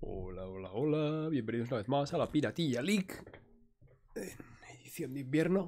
Hola, hola, hola. Bienvenidos una vez más a la Piratilla League. En edición de invierno.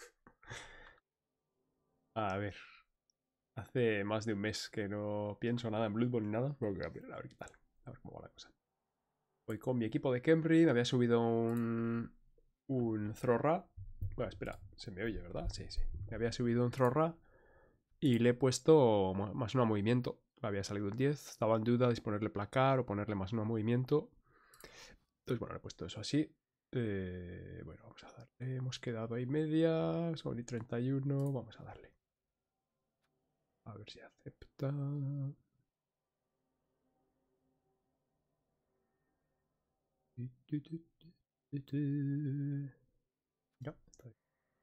A ver. Hace más de un mes que no pienso nada en Bloodborne ni nada. Pero a ver qué tal. A ver cómo va la cosa. Voy con mi equipo de Khemri. Me había subido un Thorra. Bueno, espera. Se me oye, ¿verdad? Sí, sí. Me había subido un Thorra. Y le he puesto más uno a movimiento. Me había salido un 10. Estaba en duda de ponerle placar o ponerle más uno a movimiento. Entonces, bueno, le he puesto eso así. Bueno, vamos a darle. Hemos quedado ahí media. Son y 31. Vamos a darle. A ver si acepta. Ya, está bien.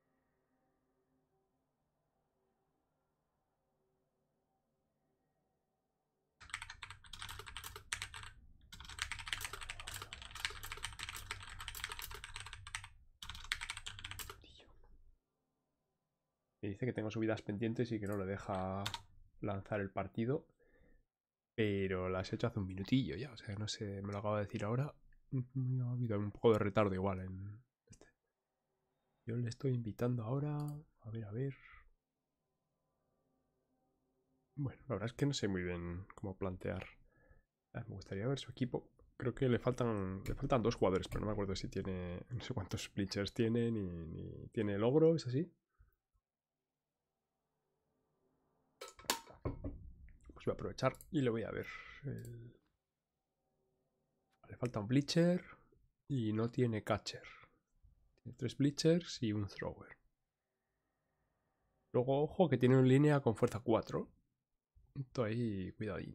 Me dice que tengo subidas pendientes y que no le deja lanzar el partido. Pero las he hecho hace un minutillo ya. O sea, no sé, me lo acabo de decir ahora. Ha habido un poco de retardo igual en este. Yo le estoy invitando ahora. A ver, a ver. Bueno, la verdad es que no sé muy bien cómo plantear. Me gustaría ver su equipo. Creo que le faltan dos jugadores, pero no me acuerdo si tiene. No sé cuántos bleachers tiene, ni tiene logro, ¿es así? Pues voy a aprovechar y le voy a ver. Le falta un bleacher y no tiene catcher. Tiene 3 bleachers y un thrower. Luego, ojo, que tiene una línea con fuerza 4. Esto ahí, cuidadín.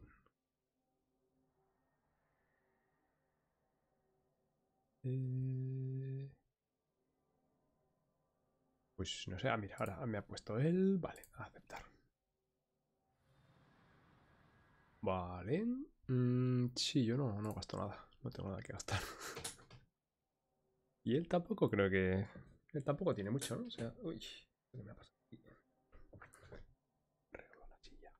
Pues no sé, mira, ahora me ha puesto él. Vale, a aceptar. Vale. Sí, yo no gasto nada. No tengo nada que gastar. Y él tampoco creo que... Él tampoco tiene mucho, ¿no? O sea... Uy, ¿qué me ha pasado aquí? Arreglo la silla.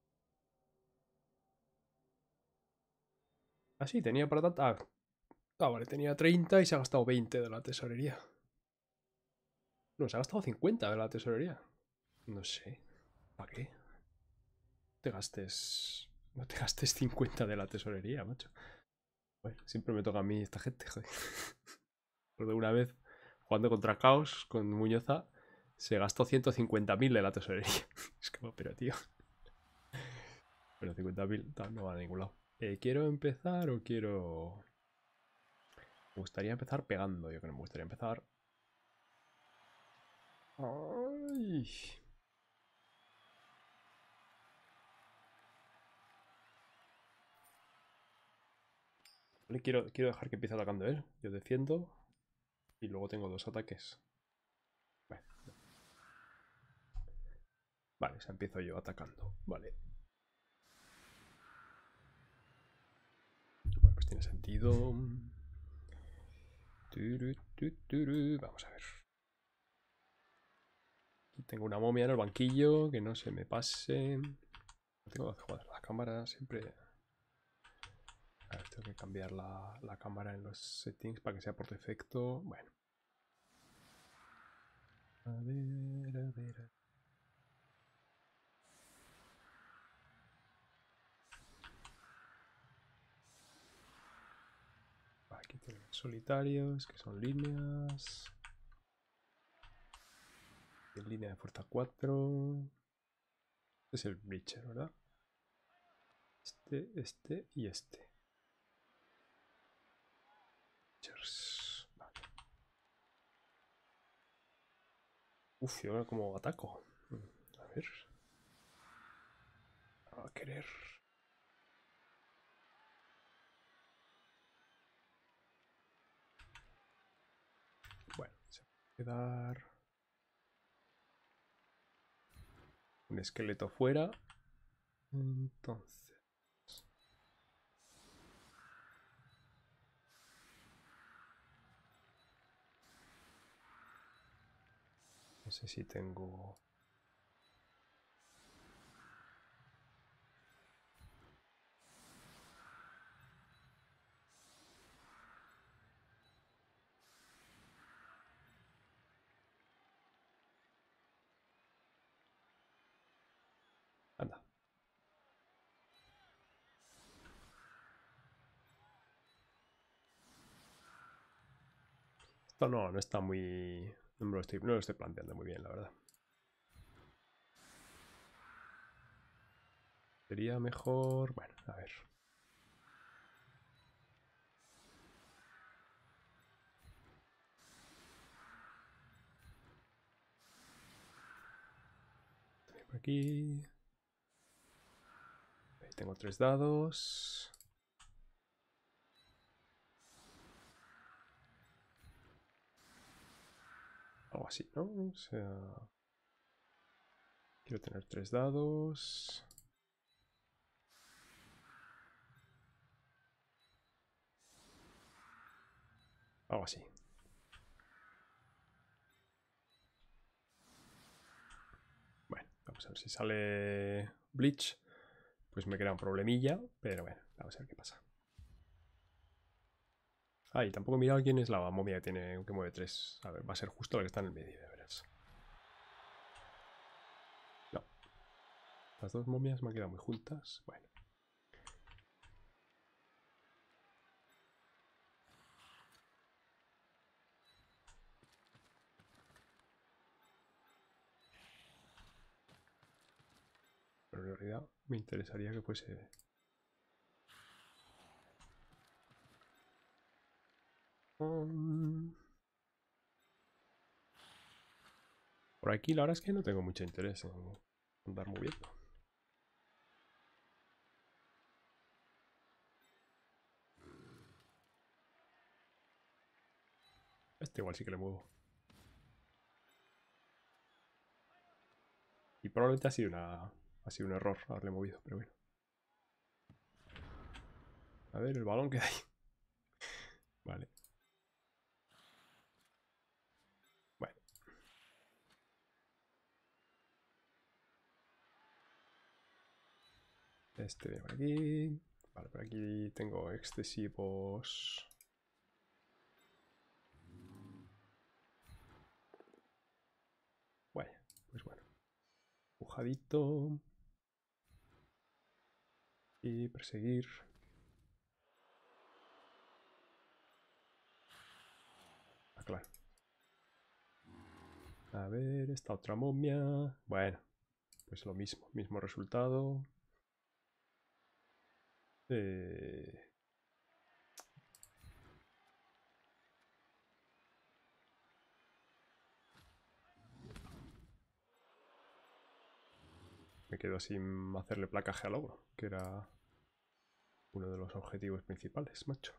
Ah, sí, tenía para tanta... vale, tenía 30 y se ha gastado 20 de la tesorería. No, se ha gastado 50 de la tesorería. No sé. ¿Para qué? Te gastes... No te gastes 50 de la tesorería, macho. Bueno, siempre me toca a mí esta gente, joder. Recuerdo una vez jugando contra Caos con Muñoza, se gastó 150.000 de la tesorería. Es como, pero tío. Pero 50.000 no va a ningún lado. ¿Quiero empezar o quiero...? Me gustaría empezar pegando, yo creo que me gustaría empezar... Ay. Vale, quiero dejar que empiece atacando él. Yo defiendo y luego tengo 2 ataques. Vale, vale, se empiezo yo atacando. Vale. Bueno, pues tiene sentido. Vamos a ver. Aquí tengo una momia en el banquillo, que no se me pase. Tengo que jugar la cámara siempre. A ver, tengo que cambiar la cámara en los settings para que sea por defecto. Bueno. A ver, a ver. Aquí tenemos solitarios, que son líneas. En línea de fuerza 4. Este es el Breacher, ¿verdad? Este y este. Vale. Uf, y ahora como ataco. A ver. A querer. Bueno, se va a quedar un esqueleto fuera. Entonces. No sé si tengo... Esto no está muy... no lo estoy planteando muy bien, la verdad. Sería mejor... Bueno, a ver. Por aquí. Ahí tengo 3 dados. Algo así, ¿no? O sea... Quiero tener 3 dados. Algo así. Bueno, vamos a ver si sale Bleach. Pues me crea un problemilla, pero bueno, vamos a ver qué pasa. Ah, y tampoco he mirado quién es la momia que tiene que mueve 3. A ver, va a ser justo la que está en el medio, de veras. No. Las dos momias me han quedado muy juntas. Bueno. Pero en realidad me interesaría que fuese... Por aquí la verdad es que no tengo mucho interés en andar moviendo. Este igual sí que le muevo. Y probablemente ha sido un error haberle movido, pero bueno. A ver, el balón queda ahí. Vale. Bueno. Este viene por aquí. Vale, por aquí tengo excesivos... Bueno, pues bueno. Pujadito. Y perseguir. Ah, claro. A ver, esta otra momia. Bueno, pues lo mismo. Mismo resultado. Me quedo sin hacerle placaje al ogro, que era uno de los objetivos principales, macho.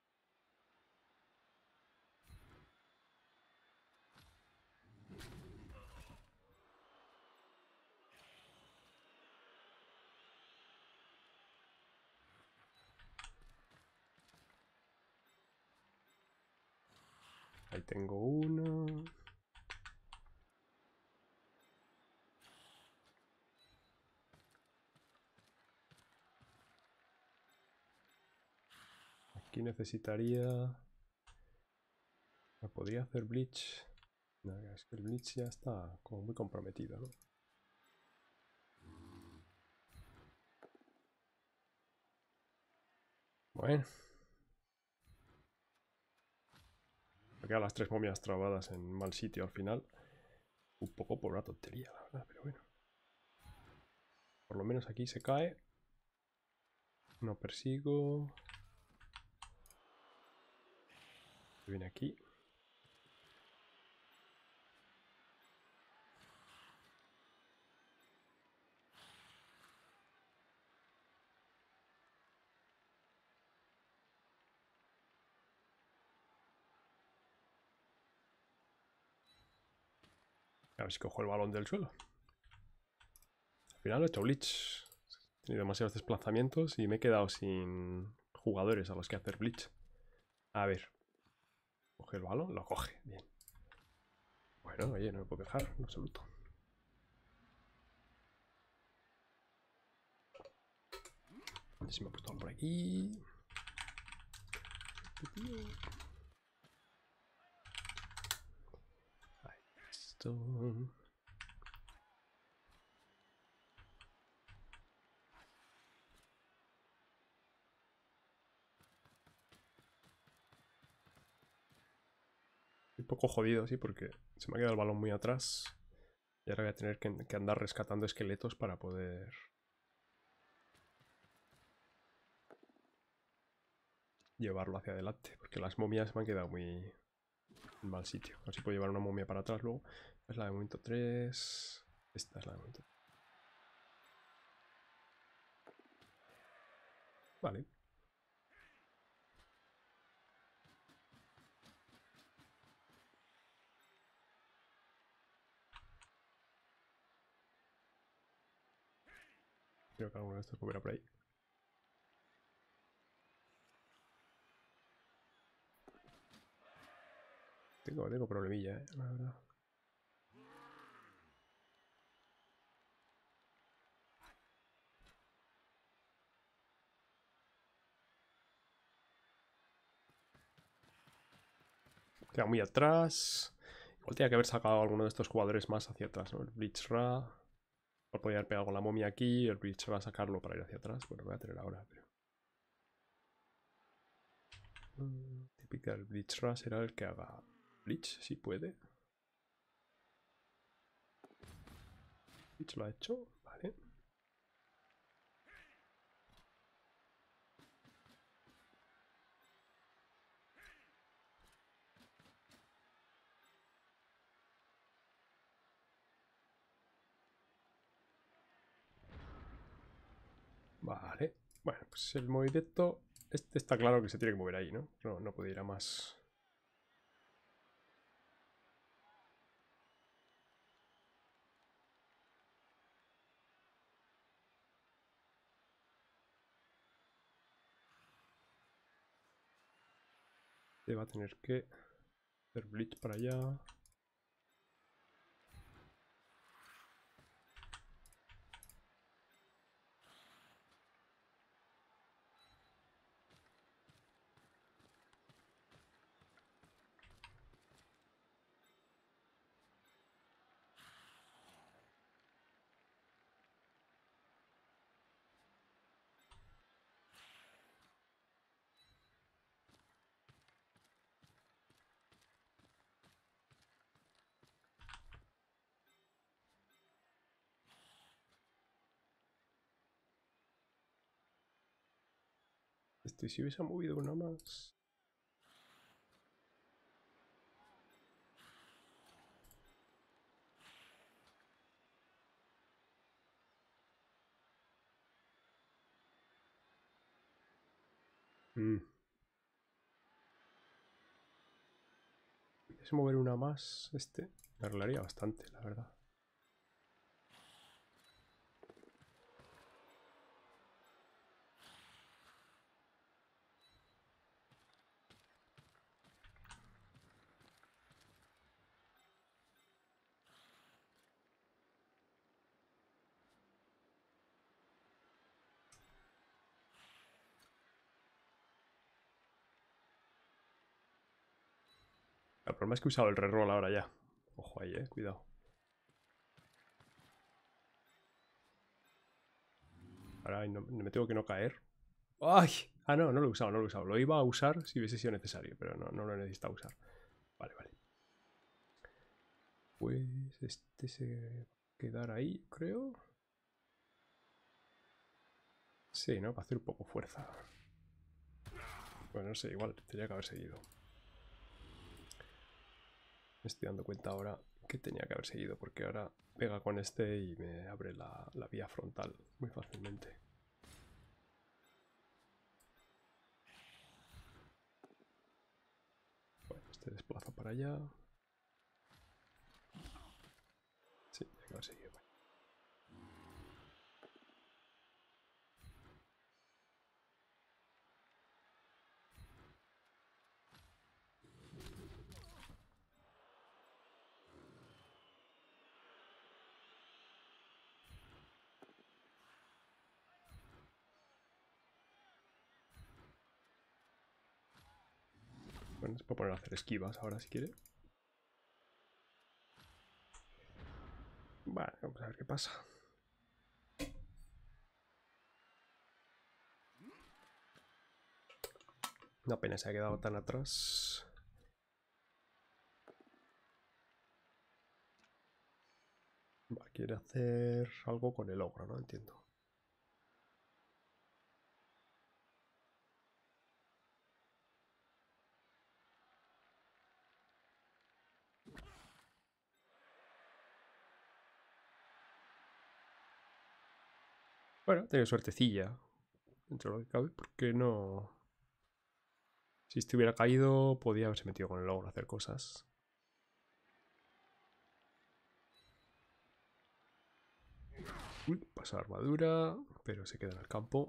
Ahí tengo uno. Aquí necesitaría... ¿Me podría hacer Bleach? No, es que el Bleach ya está como muy comprometido, ¿no? Bueno. Me quedan las 3 momias trabadas en mal sitio al final. Un poco por una tontería, la verdad, pero bueno. Por lo menos aquí se cae. No persigo. Viene aquí. A ver si cojo el balón del suelo. Al final he hecho Bleach. He tenido demasiados desplazamientos y me he quedado sin jugadores a los que hacer Bleach. A ver. Coge el balón, lo coge. Bien. Bueno, oye, no me puedo quejar en absoluto. A ver si me ha puesto algo por aquí. Ahí, esto. un poco jodido, sí, porque se me ha quedado el balón muy atrás. Y ahora voy a tener que andar rescatando esqueletos para poder... llevarlo hacia adelante. Porque las momias me han quedado muy... en mal sitio. A ver si puedo llevar una momia para atrás luego. Es la de momento 3. Esta es la de momento 3. Vale. Creo que alguno de estos moverá por ahí. Tengo problemilla, la verdad. Queda muy atrás. Igual tenía que haber sacado a alguno de estos jugadores más hacia atrás, ¿no? El Blitzra. O podía haber pegado con la momia aquí. El Blitzra sacarlo para ir hacia atrás. Bueno, lo voy a tener ahora, pero... típica del Blitzra será el que haga Blitz, si puede. Blitz lo ha hecho, vale. Vale. Bueno, pues el movimiento... Este está claro que se tiene que mover ahí, ¿no? No puede ir a más. Se va a tener que hacer Blitz para allá. Este si hubiese movido una más. Si hubiese mover una más, este me arreglaría bastante, la verdad. El problema es que he usado el reroll ahora ya. Ojo ahí, cuidado. Ahora me tengo que no caer. ¡Ay! Ah, no lo he usado, no lo he usado. Lo iba a usar si hubiese sido necesario, pero no lo he necesitado usar. Vale, vale. Pues este se va a quedar ahí, creo. Sí, ¿no? Para hacer un poco fuerza. Bueno, no sé, igual tenía que haber seguido. Me estoy dando cuenta ahora que tenía que haber seguido, porque ahora pega con este y me abre la vía frontal muy fácilmente. Bueno, este desplaza para allá. Sí, tenía que haber seguido. Bueno, se puede poner a hacer esquivas ahora si quiere. Vale, vamos a ver qué pasa. Una pena se ha quedado tan atrás. quiere hacer algo con el ogro, no entiendo. Bueno, tiene suertecilla. Dentro de lo que cabe, porque no... Si este hubiera caído, podía haberse metido con el ogro a hacer cosas. Uy, pasa armadura, pero se queda en el campo.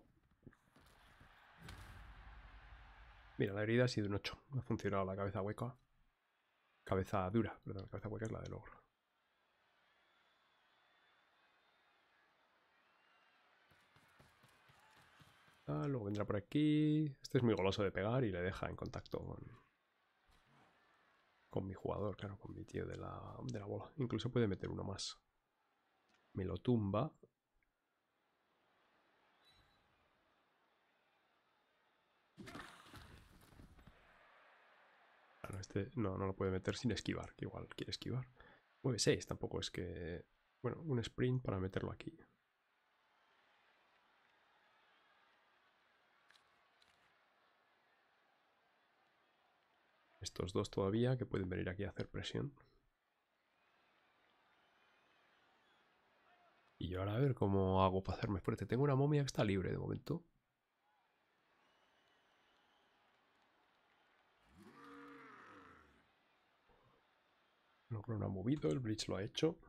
Mira, la herida ha sido un 8. No ha funcionado la cabeza hueca. Cabeza dura, perdón, la cabeza hueca es la del ogro. Ah, luego vendrá por aquí. Este es muy goloso de pegar y le deja en contacto con mi jugador, claro, con mi tío de la bola. Incluso puede meter uno más. Me lo tumba. Claro, este no lo puede meter sin esquivar, que igual quiere esquivar. Mueve 6, tampoco es que... Bueno, un sprint para meterlo aquí. Estos dos todavía que pueden venir aquí a hacer presión. Y ahora a ver cómo hago para hacerme fuerte. Tengo una momia que está libre de momento. El ogro no ha movido, el Bleach lo ha hecho.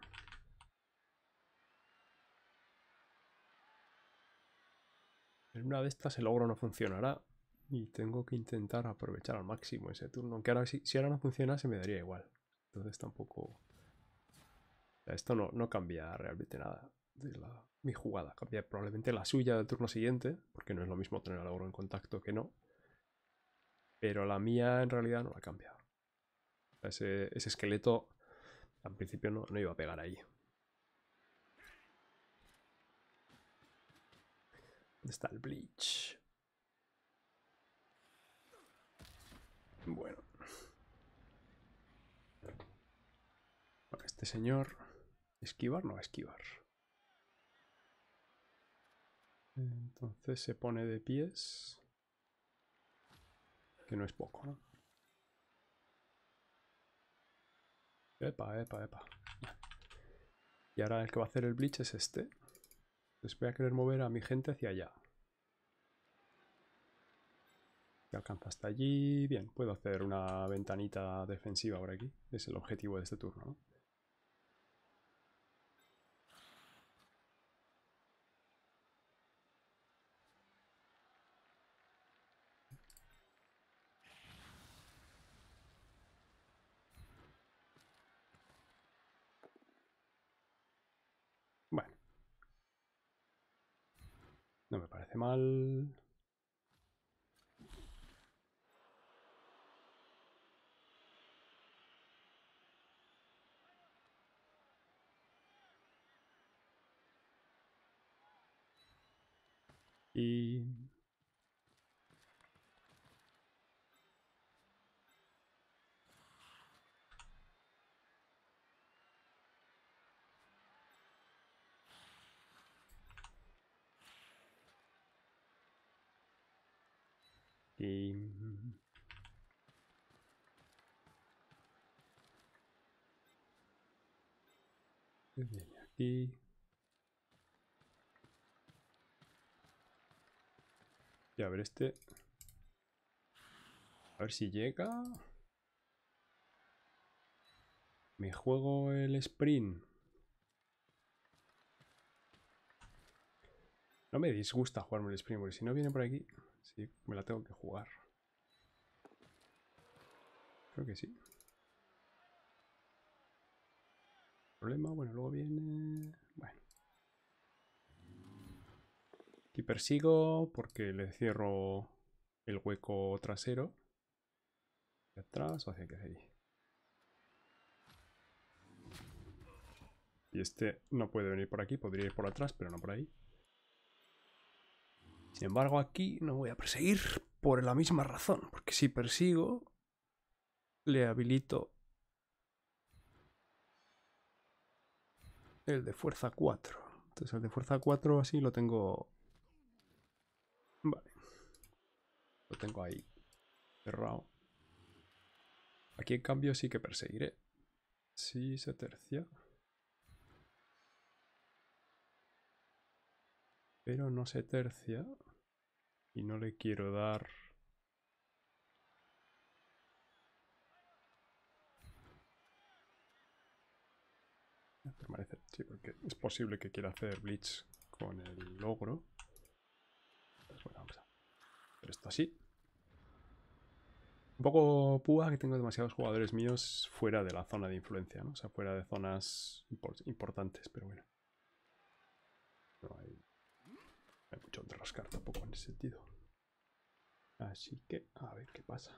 En una de estas el ogro no funcionará. Y tengo que intentar aprovechar al máximo ese turno. Aunque ahora si ahora no funciona se me daría igual. Entonces tampoco... Esto no cambia realmente nada de mi jugada. Cambia probablemente la suya del turno siguiente. Porque no es lo mismo tener al ogro en contacto que no. Pero la mía en realidad no la cambia. Ese esqueleto al principio no iba a pegar ahí. ¿Dónde está el Bleach? Bueno. Este señor... ¿Esquivar? No va a esquivar. Entonces se pone de pies. Que no es poco, ¿no? Epa, epa, epa. Y ahora el que va a hacer el Bleach es este. Entonces voy a querer mover a mi gente hacia allá. Que alcanza hasta allí. Bien, puedo hacer una ventanita defensiva por aquí. Es el objetivo de este turno, ¿no? Bueno. No me parece mal. Y... Y... Viene aquí. Y a ver este. A ver si llega. Me juego el sprint. No me disgusta jugarme el sprint, porque si no viene por aquí, sí, me la tengo que jugar. Creo que sí. Problema, bueno, luego viene... Bueno. Aquí persigo porque le cierro el hueco trasero. ¿Hacia atrás o hacia aquí? Y este no puede venir por aquí, podría ir por atrás, pero no por ahí. Sin embargo, aquí no voy a perseguir por la misma razón, porque si persigo, le habilito el de fuerza 4. Entonces el de fuerza 4 así lo tengo... Vale. Lo tengo ahí cerrado. Aquí en cambio sí que perseguiré. Sí se tercia. Pero no se tercia. Y no le quiero dar... Permanecer, sí, porque es posible que quiera hacer Blitz con el logro. Pues bueno, vamos a hacer esto así. Un poco púa que tengo demasiados jugadores míos fuera de la zona de influencia, ¿no? O sea, fuera de zonas importantes, pero bueno. No hay mucho donde rascar tampoco en ese sentido. Así que, a ver qué pasa.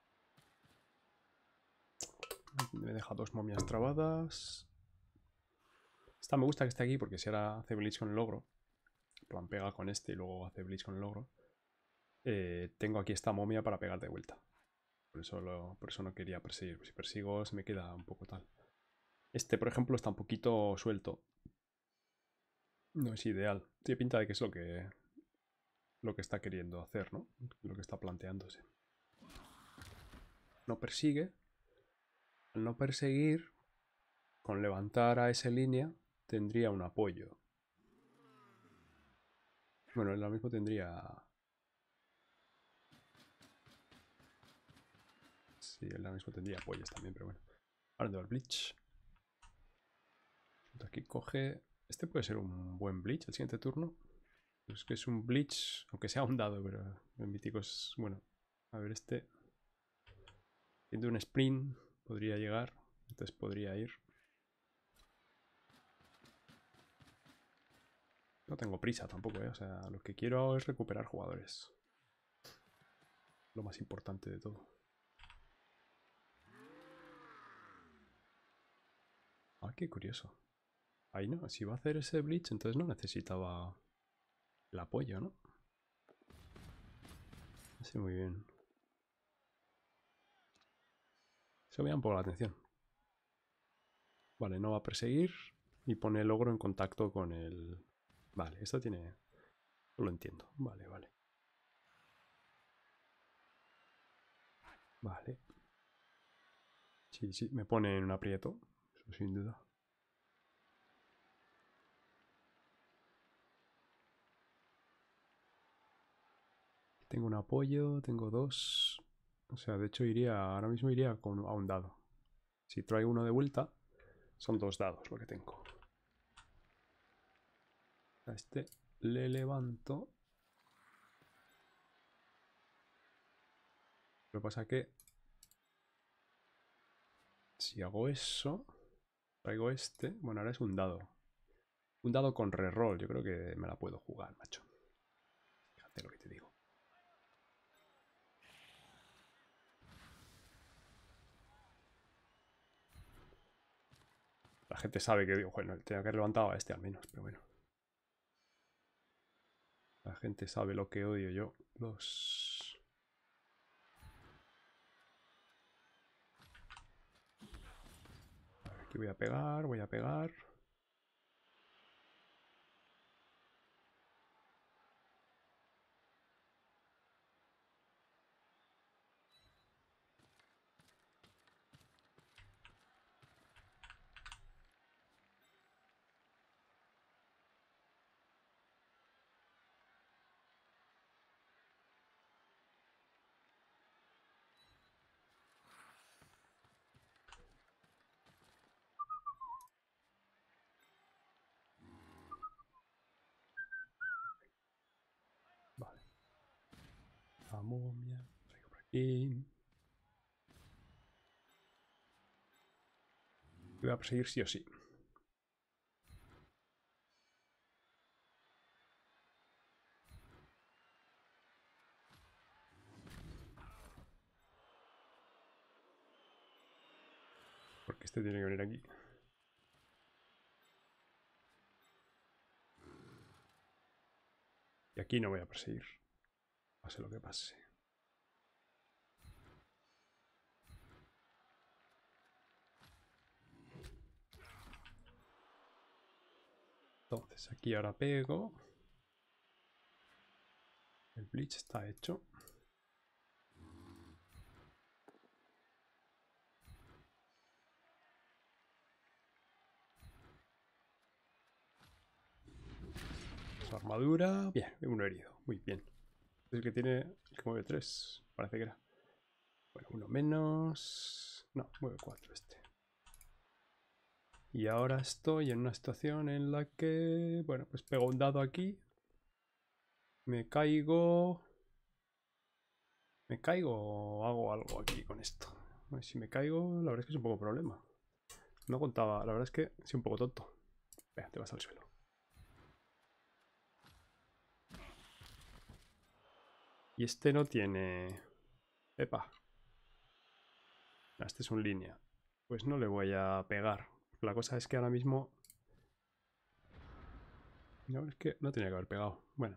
Me deja dos momias trabadas. Esta me gusta que esté aquí porque si ahora hace Blitz con el logro, en plan pega con este y luego hace Blitz con el logro, tengo aquí esta momia para pegar de vuelta. Por eso no quería perseguir. Si persigo se me queda un poco tal. Este, por ejemplo, está un poquito suelto. No es ideal. Tiene pinta de que es lo que está queriendo hacer, ¿no? Lo que está planteándose. No persigue. Al no perseguir, con levantar a esa línea, tendría un apoyo. Bueno, él ahora mismo tendría... Sí, él ahora mismo tendría apoyos también, pero bueno. Ahora de el Bleach. Aquí coge... Este puede ser un buen Bleach el siguiente turno. Es que es un Bleach, aunque sea un dado, pero en míticos... Bueno, a ver este... Tiene un sprint, podría llegar. Entonces podría ir. No tengo prisa tampoco, ¿eh? O sea, lo que quiero es recuperar jugadores. Lo más importante de todo. Ah, qué curioso. Ahí no, si va a hacer ese Bleach, entonces no necesitaba el apoyo, ¿no? Sí, muy bien. Eso me llama un poco la atención. Vale, no va a perseguir y pone el logro en contacto con el... Vale, esto tiene... No lo entiendo. Vale, vale. Vale. Sí, sí, me pone en un aprieto. Eso sin duda. Tengo un apoyo, tengo dos. O sea, de hecho iría... Ahora mismo iría a un dado. Si traigo uno de vuelta, son dos dados lo que tengo. A este le levanto. Lo que pasa es que si hago eso, traigo este. Bueno, ahora es un dado. Un dado con reroll. Yo creo que me la puedo jugar, macho. Fíjate lo que te digo. La gente sabe que digo, bueno, tenía que haber levantado a este al menos, pero bueno. La gente sabe lo que odio yo. Los... A ver, aquí voy a pegar, voy a pegar. Vale. La momia. Traigo por aquí. Voy a perseguir sí o sí. Porque este tiene que venir aquí. Y aquí no voy a perseguir. Pase lo que pase. Entonces aquí ahora pego. El Bleach está hecho. Su armadura. Bien, uno herido. Muy bien. Es el que tiene. El que mueve 3. Parece que era. Bueno, uno menos. No, mueve 4 este. Y ahora estoy en una situación en la que. Bueno, pues pego un dado aquí. Me caigo. ¿Me caigo o hago algo aquí con esto? A ver, si me caigo, la verdad es que es un poco problema. No contaba, la verdad es que soy un poco tonto. Venga, te vas al suelo. Y este no tiene... Epa. Este es un línea. Pues no le voy a pegar. La cosa es que ahora mismo... No, es que no tenía que haber pegado. Bueno.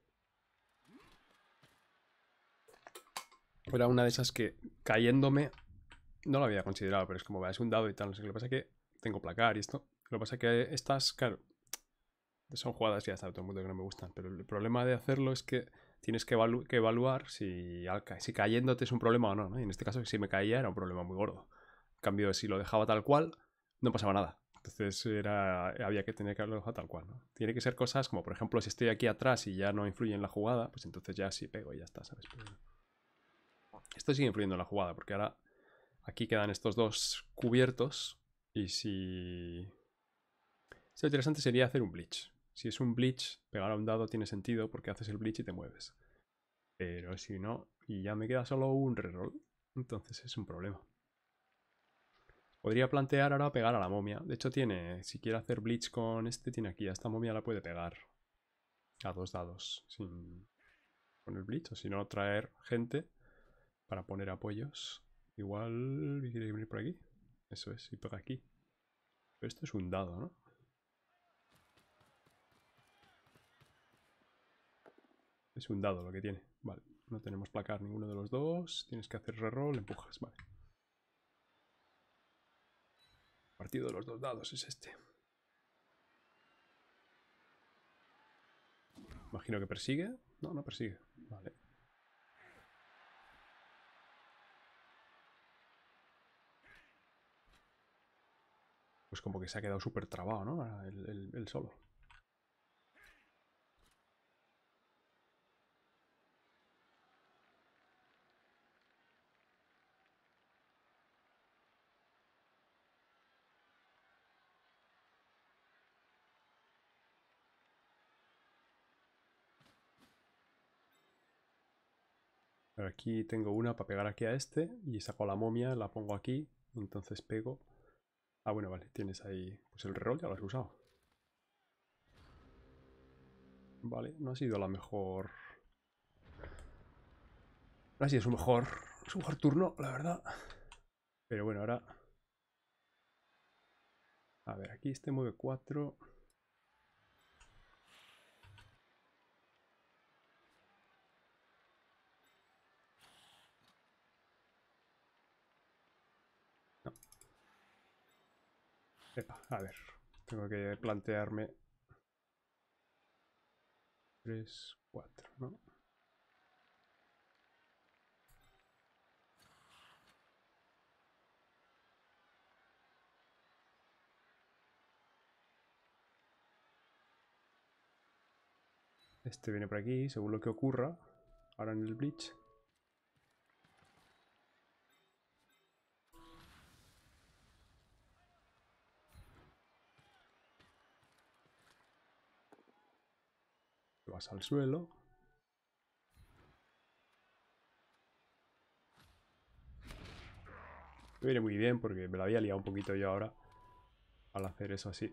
Era una de esas que cayéndome... No lo había considerado, pero es como, es un dado y tal. No sé qué. Lo que pasa es que tengo placar y esto. Lo que pasa es que estas, claro... Son jugadas y ya está, todo el mundo que no me gustan. Pero el problema de hacerlo es que tienes que, evaluar si cayéndote es un problema o no, ¿no? Y en este caso, si me caía era un problema muy gordo. En cambio, si lo dejaba tal cual, no pasaba nada. Entonces había que tener que haberlo dejado tal cual, ¿no? Tiene que ser cosas como, por ejemplo, si estoy aquí atrás y ya no influye en la jugada, pues entonces ya sí pego y ya está, ¿sabes? Pero esto sigue influyendo en la jugada, porque ahora aquí quedan estos dos cubiertos y si... Lo interesante sería hacer un Bleach. Si es un Bleach, pegar a un dado tiene sentido porque haces el Bleach y te mueves. Pero si no, y ya me queda solo un reroll, entonces es un problema. Podría plantear ahora pegar a la momia. De hecho tiene, si quiere hacer Bleach con este, tiene aquí, a esta momia la puede pegar a 2 dados con el Bleach. O si no, traer gente para poner apoyos. Igual quiere venir por aquí. Eso es, y pega aquí. Pero esto es un dado, ¿no? Es un dado lo que tiene. Vale, no tenemos placar ninguno de los dos. Tienes que hacer reroll, empujas, vale. Partido de los dos dados es este. Imagino que persigue. No, no persigue. Vale. Pues como que se ha quedado súper trabado, ¿no? El solo. Aquí tengo una para pegar aquí a este. Y saco a la momia, la pongo aquí. Entonces pego. Ah, bueno, vale. Tienes ahí... Pues el reroll ya lo has usado. Vale, no ha sido la mejor... No ha sido su mejor turno, la verdad. Pero bueno, ahora... A ver, aquí este mueve 4. No. Epa, a ver. Tengo que plantearme... 3, 4, ¿no? Este viene por aquí, según lo que ocurra. Ahora en el Bleach. Te vas al suelo. Me viene muy bien porque me la había liado un poquito yo ahora al hacer eso así.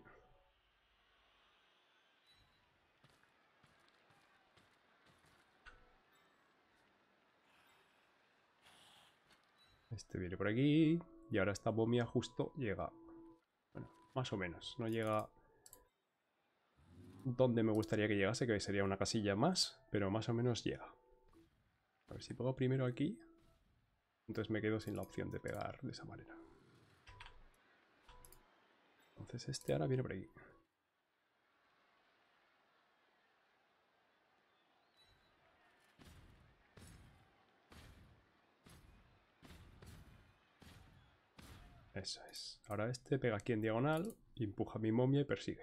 Este viene por aquí. Y ahora esta momia justo llega. Bueno, más o menos. No llega donde me gustaría que llegase, que sería una casilla más. Pero más o menos llega. A ver si pongo primero aquí. Entonces me quedo sin la opción de pegar de esa manera. Entonces este ahora viene por aquí. Eso es. Ahora este pega aquí en diagonal, empuja a mi momia y persigue.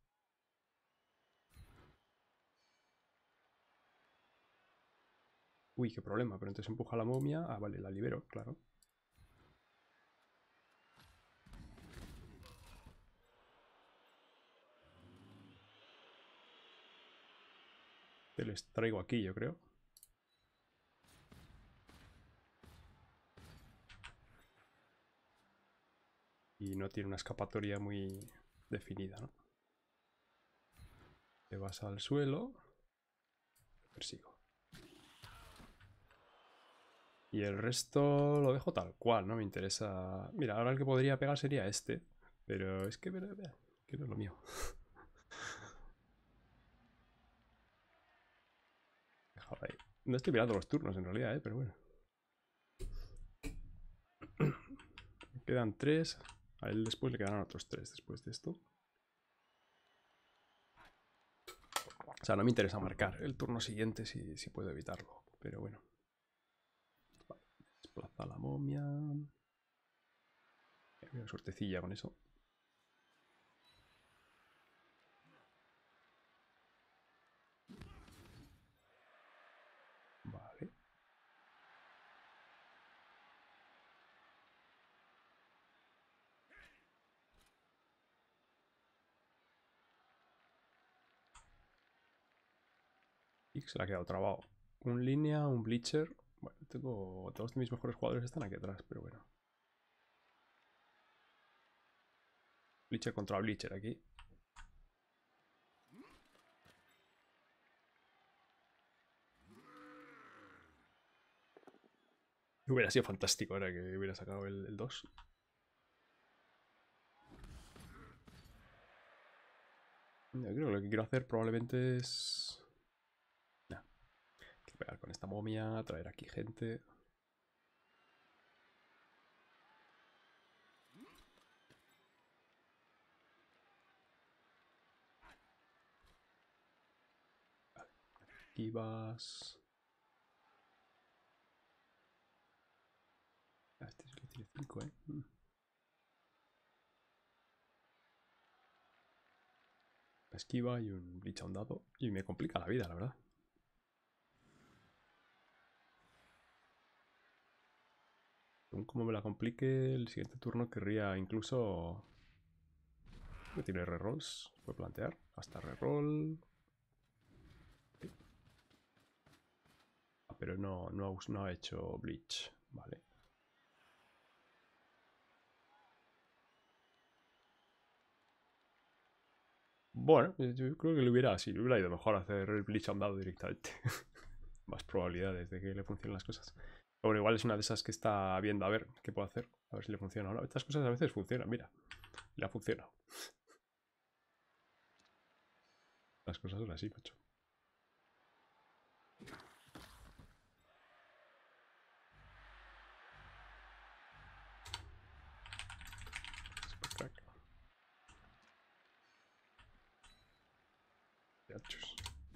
Uy, qué problema, pero entonces empuja a la momia. Ah, vale, la libero, claro. Te les traigo aquí, yo creo. Y no tiene una escapatoria muy definida, ¿no? Te vas al suelo. Persigo. Y el resto lo dejo tal cual, no me interesa. Mira, ahora el que podría pegar sería este. Pero es que no es lo mío. Déjalo ahí. No estoy mirando los turnos en realidad, pero bueno. Me quedan 3. A él después le quedarán otros 3 después de esto. O sea, no me interesa marcar el turno siguiente si puedo evitarlo. Pero bueno. Vale. Desplaza la momia. Una suertecilla con eso. Vale. Y se le ha quedado trabado. Un línea, un bleacher. Bueno, todos mis mejores jugadores están aquí atrás, pero bueno. Bleacher contra bleacher aquí. Hubiera sido fantástico ahora que hubiera sacado el 2. Yo creo que lo que quiero hacer probablemente es... Nah, quiero pegar con esta momia, traer aquí gente. Vale, aquí vas... Ah, este es el que tiene 5, ¿eh? Esquiva y un bleach a un dado. Y me complica la vida, la verdad. Según como me la complique, el siguiente turno querría incluso... Que tiene rerolls, puede plantear. Hasta reroll. Ah, pero no ha hecho bleach. Vale. Bueno, yo creo que le hubiera ido mejor hacer el bleach a un dado directamente. Más probabilidades de que le funcionen las cosas. Pero bueno, igual es una de esas que está viendo a ver qué puedo hacer. A ver si le funciona o no. Estas cosas a veces funcionan, mira. Le ha funcionado. Las cosas son así, macho. Super crack.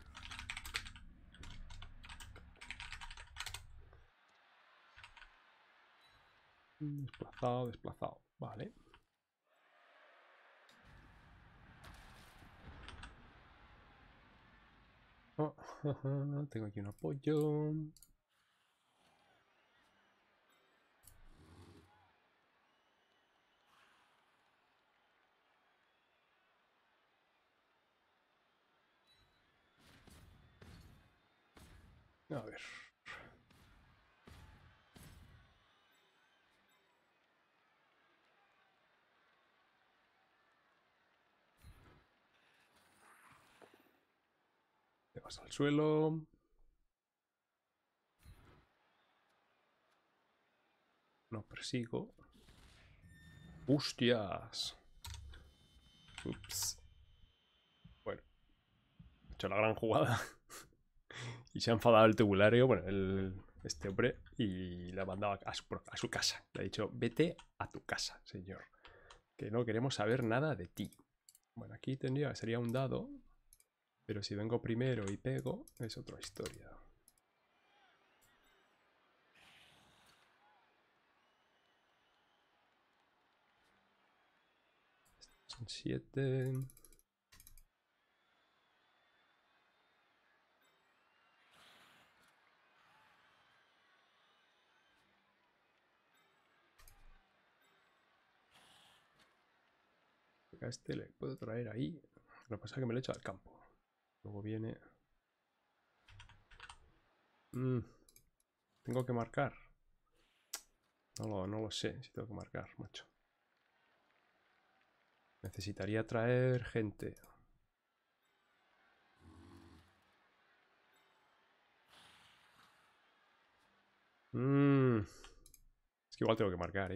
Desplazado, desplazado. Vale. Oh, tengo aquí un apoyo. A ver. Te vas al suelo. No persigo. ¡Hostias! Ups. Bueno, he hecho la gran jugada. Y se ha enfadado el tubulario, bueno, este hombre, y le ha mandado a su casa. Le ha dicho, vete a tu casa, señor. Que no queremos saber nada de ti. Bueno, aquí sería un dado. Pero si vengo primero y pego, es otra historia. Son 7. A este le puedo traer ahí. Lo que pasa es que me lo echo al campo. Luego viene... Tengo que marcar. No lo sé si tengo que marcar, macho. Necesitaría traer gente. Es que igual tengo que marcar,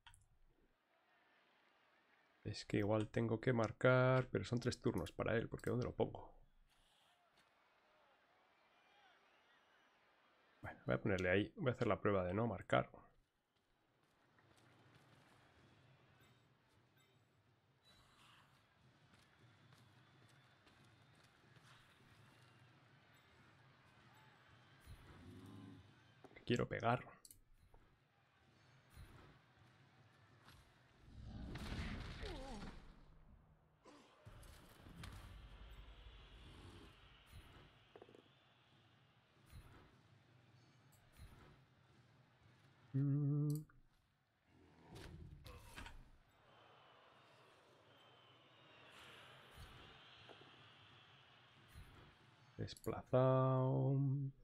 Es que igual tengo que marcar, pero son 3 turnos para él, porque ¿dónde lo pongo? Bueno, voy a ponerle ahí. Voy a hacer la prueba de no marcar. Quiero pegar. Desplazado.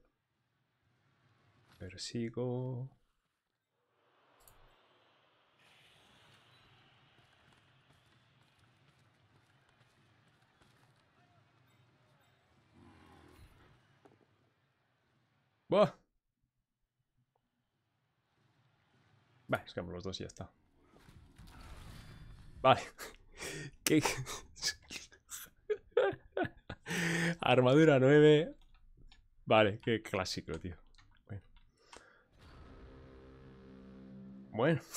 Persigo. ¡Buah! Vale, es que los dos y ya está. Vale. ¿Qué? Armadura 9. Vale, qué clásico, tío. Bueno.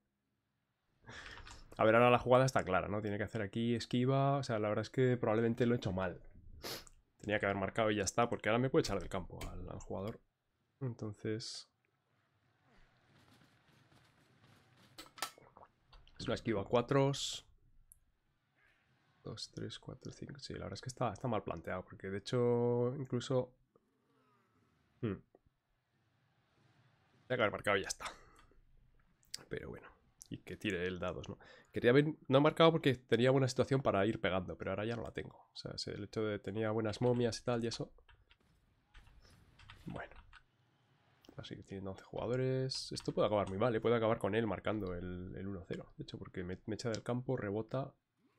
A ver, ahora la jugada está clara, ¿no? Tiene que hacer aquí esquiva. O sea, la verdad es que probablemente lo he hecho mal. Tenía que haber marcado y ya está, porque ahora me puede echar del campo al jugador. Entonces... Es una esquiva 4. 2, 3, 4, 5. Sí, la verdad es que está mal planteado, porque de hecho, incluso... Tenía que haber marcado y ya está. Pero bueno, y que tire el dados, ¿no? Quería haber no marcado porque tenía buena situación para ir pegando, pero ahora ya no la tengo. O sea, el hecho de que tenía buenas momias y tal y eso. Bueno. Así que tiene 11 jugadores. Esto puede acabar muy mal, ¿eh? Puede acabar con él marcando el 1-0. De hecho, porque me echa del campo, rebota.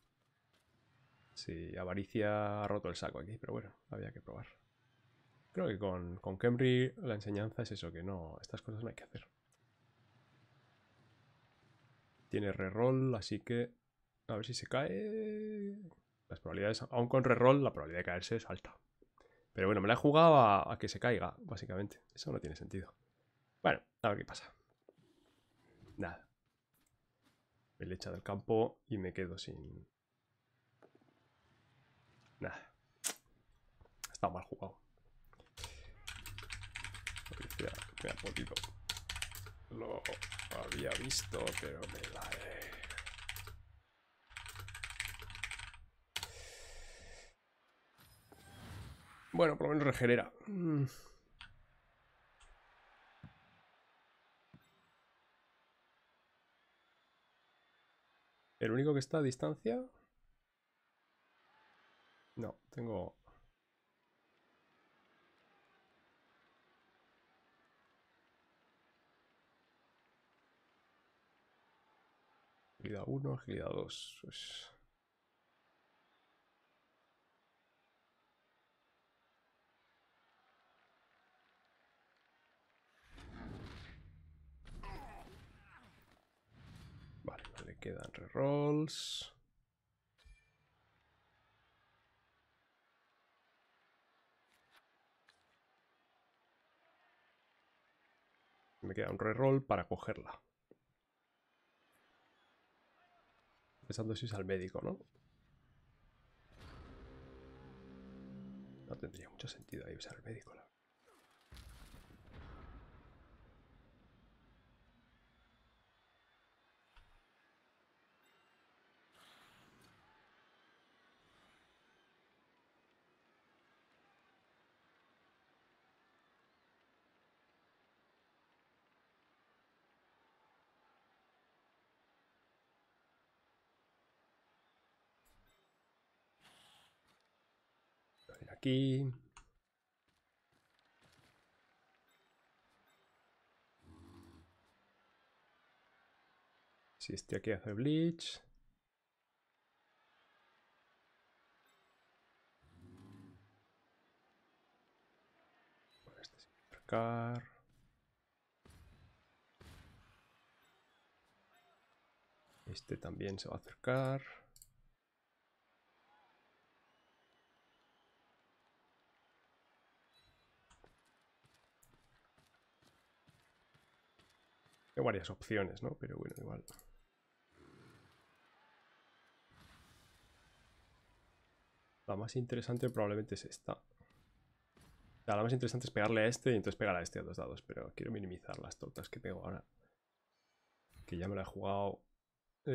Sí, Avaricia ha roto el saco aquí, pero bueno, había que probar. Creo que con Khemri la enseñanza es eso, que no, estas cosas no hay que hacer. Tiene reroll, así que a ver si se cae. Las probabilidades, aún con reroll, la probabilidad de caerse es alta. Pero bueno, me la he jugado a que se caiga, básicamente. Eso no tiene sentido. Bueno, a ver qué pasa. Nada. Me le echa del campo y me quedo sin... Nada. Está mal jugado. Me ha podido. Lo había visto, pero me la he... Bueno, por lo menos regenera. ¿El único que está a distancia? No, tengo... Agilidad 1, agilidad 2. Pues... Vale, no le quedan rerolls. Me queda un reroll para cogerla. Pensando si es al médico, ¿no? No tendría mucho sentido ahí usar el médico, la verdad. aquí. Si este aquí hace Bleach. Este se va a acercar. Este también se va a acercar. Hay varias opciones, ¿no? Pero bueno, igual. La más interesante probablemente es esta. O sea, la más interesante es pegarle a este y entonces pegar a este a 2 dados. Pero quiero minimizar las tortas que pego ahora. Que ya me la he jugado. A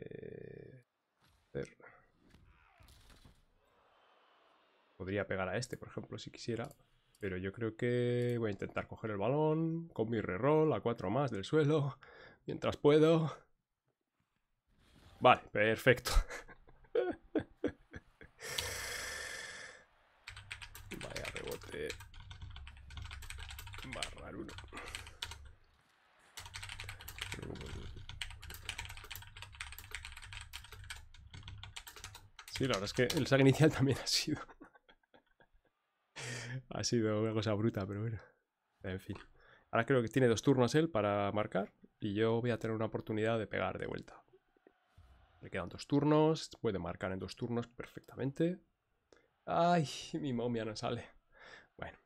ver. Podría pegar a este, por ejemplo, si quisiera. Pero yo creo que voy a intentar coger el balón con mi reroll a 4 más del suelo. Mientras puedo. Vale, perfecto. Vaya rebote. Barrar 1. Sí, la verdad es que el saque inicial también ha sido. Ha sido una cosa bruta, pero bueno. En fin. Ahora creo que tiene 2 turnos él para marcar. Y yo voy a tener una oportunidad de pegar de vuelta. Le quedan 2 turnos. Puede marcar en 2 turnos perfectamente. Ay, mi momia no sale. Bueno.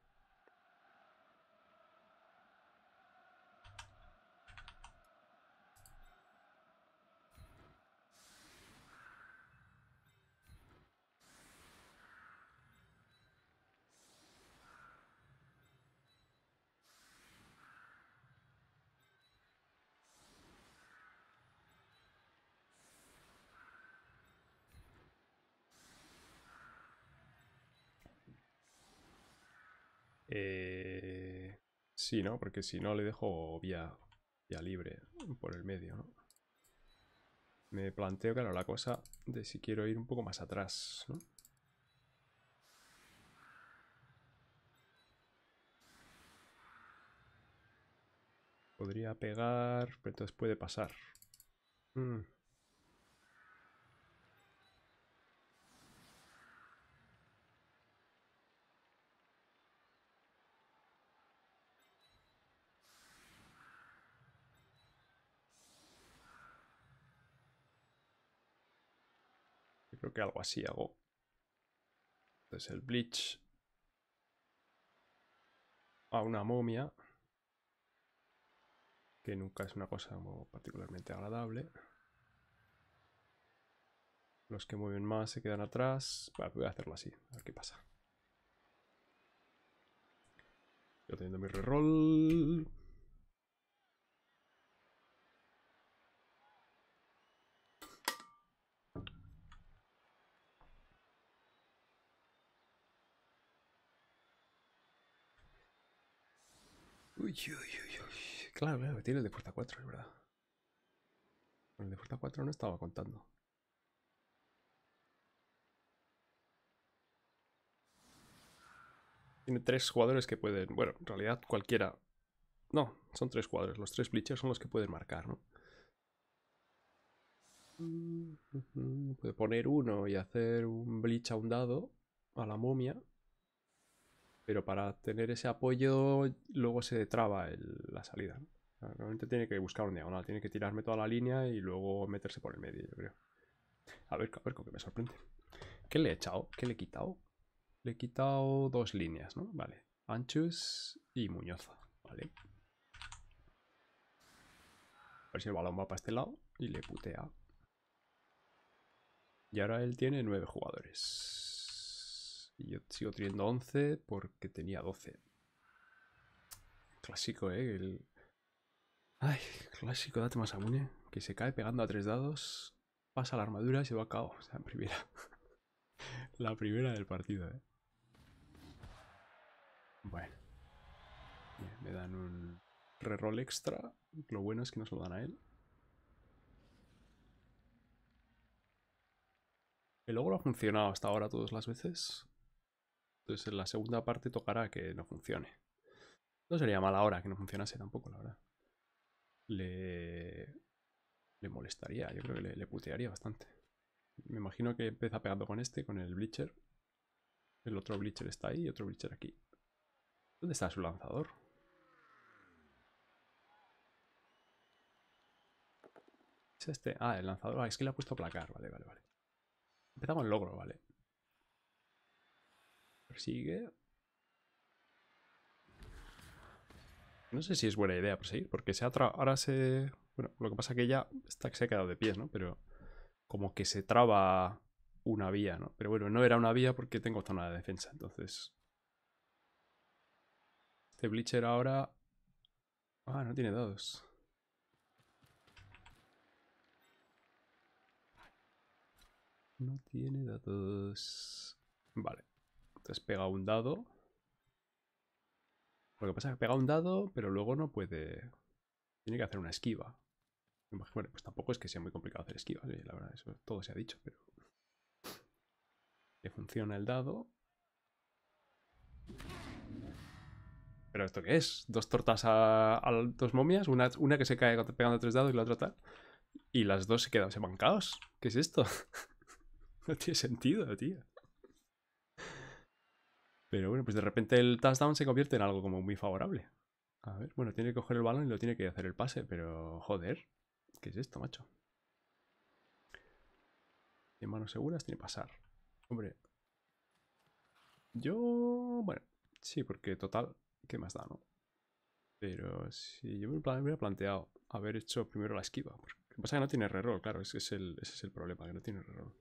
Sí, ¿no? Porque si no le dejo vía libre por el medio, ¿no? Me planteo, claro, la cosa de si quiero ir un poco más atrás, ¿no? Podría pegar, pero entonces puede pasar. Yo creo que algo así hago. Entonces el Bleach a una momia, que nunca es una cosa particularmente agradable. Los que mueven más se quedan atrás. Bueno, voy a hacerlo así, a ver qué pasa. Yo teniendo mi reroll. Uy. Claro, claro, tiene el de fuerza 4, es verdad. El de fuerza 4 no estaba contando. Tiene 3 jugadores que pueden... Bueno, en realidad cualquiera... No, son 3 jugadores. Los 3 bleachers son los que pueden marcar, ¿no? Puede poner uno y hacer un bleach a un dado a la momia. Pero para tener ese apoyo luego se traba la salida, ¿no? Realmente tiene que buscar un diagonal. Tiene que tirarme toda la línea y luego meterse por el medio, yo creo. A ver con qué me sorprende. ¿Qué le he echado? ¿Qué le he quitado? Le he quitado 2 líneas, ¿no? Vale. Anchus y Muñoz. Vale. A ver si el balón va para este lado y le putea. Y ahora él tiene 9 jugadores. Y yo sigo teniendo 11 porque tenía 12. Clásico, ¿eh? Ay, clásico, date más amune. Que se cae pegando a 3 dados. Pasa la armadura y se va a cabo. O sea, en primera. La primera del partido, ¿eh? Bueno. Bien, me dan un reroll extra. Lo bueno es que no se lo dan a él. El logro ha funcionado hasta ahora todas las veces. Entonces en la segunda parte tocará que no funcione. No sería mala hora que no funcionase tampoco, la verdad. Le, le molestaría, yo creo que le putearía bastante. Me imagino que empieza pegando con este, con el Bleacher. El otro Bleacher está ahí y otro Bleacher aquí. ¿Dónde está su lanzador? ¿Es este? Ah, el lanzador. Ah, es que le ha puesto placar. Vale, vale, vale. Empieza con el logro, vale. Persigue. No sé si es buena idea perseguir, porque ahora se... Bueno, lo que pasa es que ya se ha quedado de pies, ¿no? Pero como que se traba una vía, ¿no? Pero bueno, no era una vía porque tengo zona de defensa, entonces... Este Bleacher ahora... Ah, no tiene dados. No tiene dados. Vale. Entonces pega un dado. Lo que pasa es que pega un dado, pero luego no puede... Tiene que hacer una esquiva. Bueno, pues tampoco es que sea muy complicado hacer esquivas, la verdad, eso todo se ha dicho, pero... Que funciona el dado. ¿Pero esto qué es? Dos tortas a dos momias, una que se cae pegando tres dados y la otra tal. Y las dos se van caos. ¿Qué es esto? No tiene sentido, tío. Pero bueno, pues de repente el touchdown se convierte en algo como muy favorable. A ver, bueno, tiene que coger el balón y lo tiene que hacer el pase, pero joder, ¿qué es esto, macho? En manos seguras tiene que pasar. Hombre, yo... Bueno, sí, porque total, ¿qué más da, no? Pero sí, yo me hubiera planteado haber hecho primero la esquiva. Lo que pasa es que no tiene reroll, claro, ese es el problema, que no tiene reroll.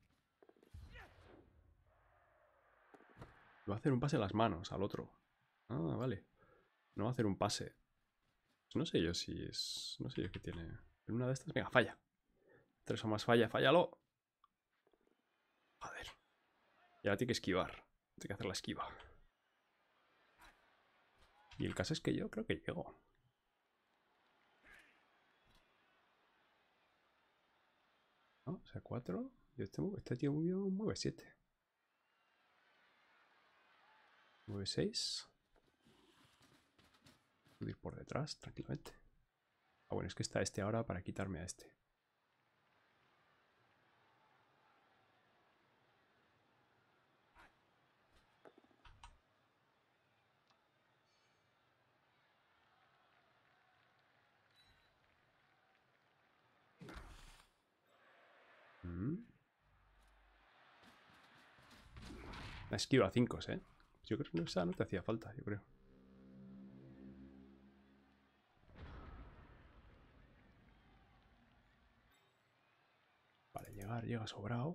Va a hacer un pase a las manos al otro. Ah, vale. No va a hacer un pase. No sé yo si es... No sé yo qué tiene. En una de estas... Venga, falla. Tres o más falla, fállalo. Joder. Y ahora tiene que esquivar. Tiene que hacer la esquiva. Y el caso es que yo creo que llego. ¿No? O sea, 4. Y este tío mueve 7. Mueve 6. Puedo ir por detrás tranquilamente. Ah, bueno, es que está este ahora para quitarme a este. La esquiva a 5, ¿eh? Yo creo que esa no te hacía falta, yo creo. Vale, llega sobrado.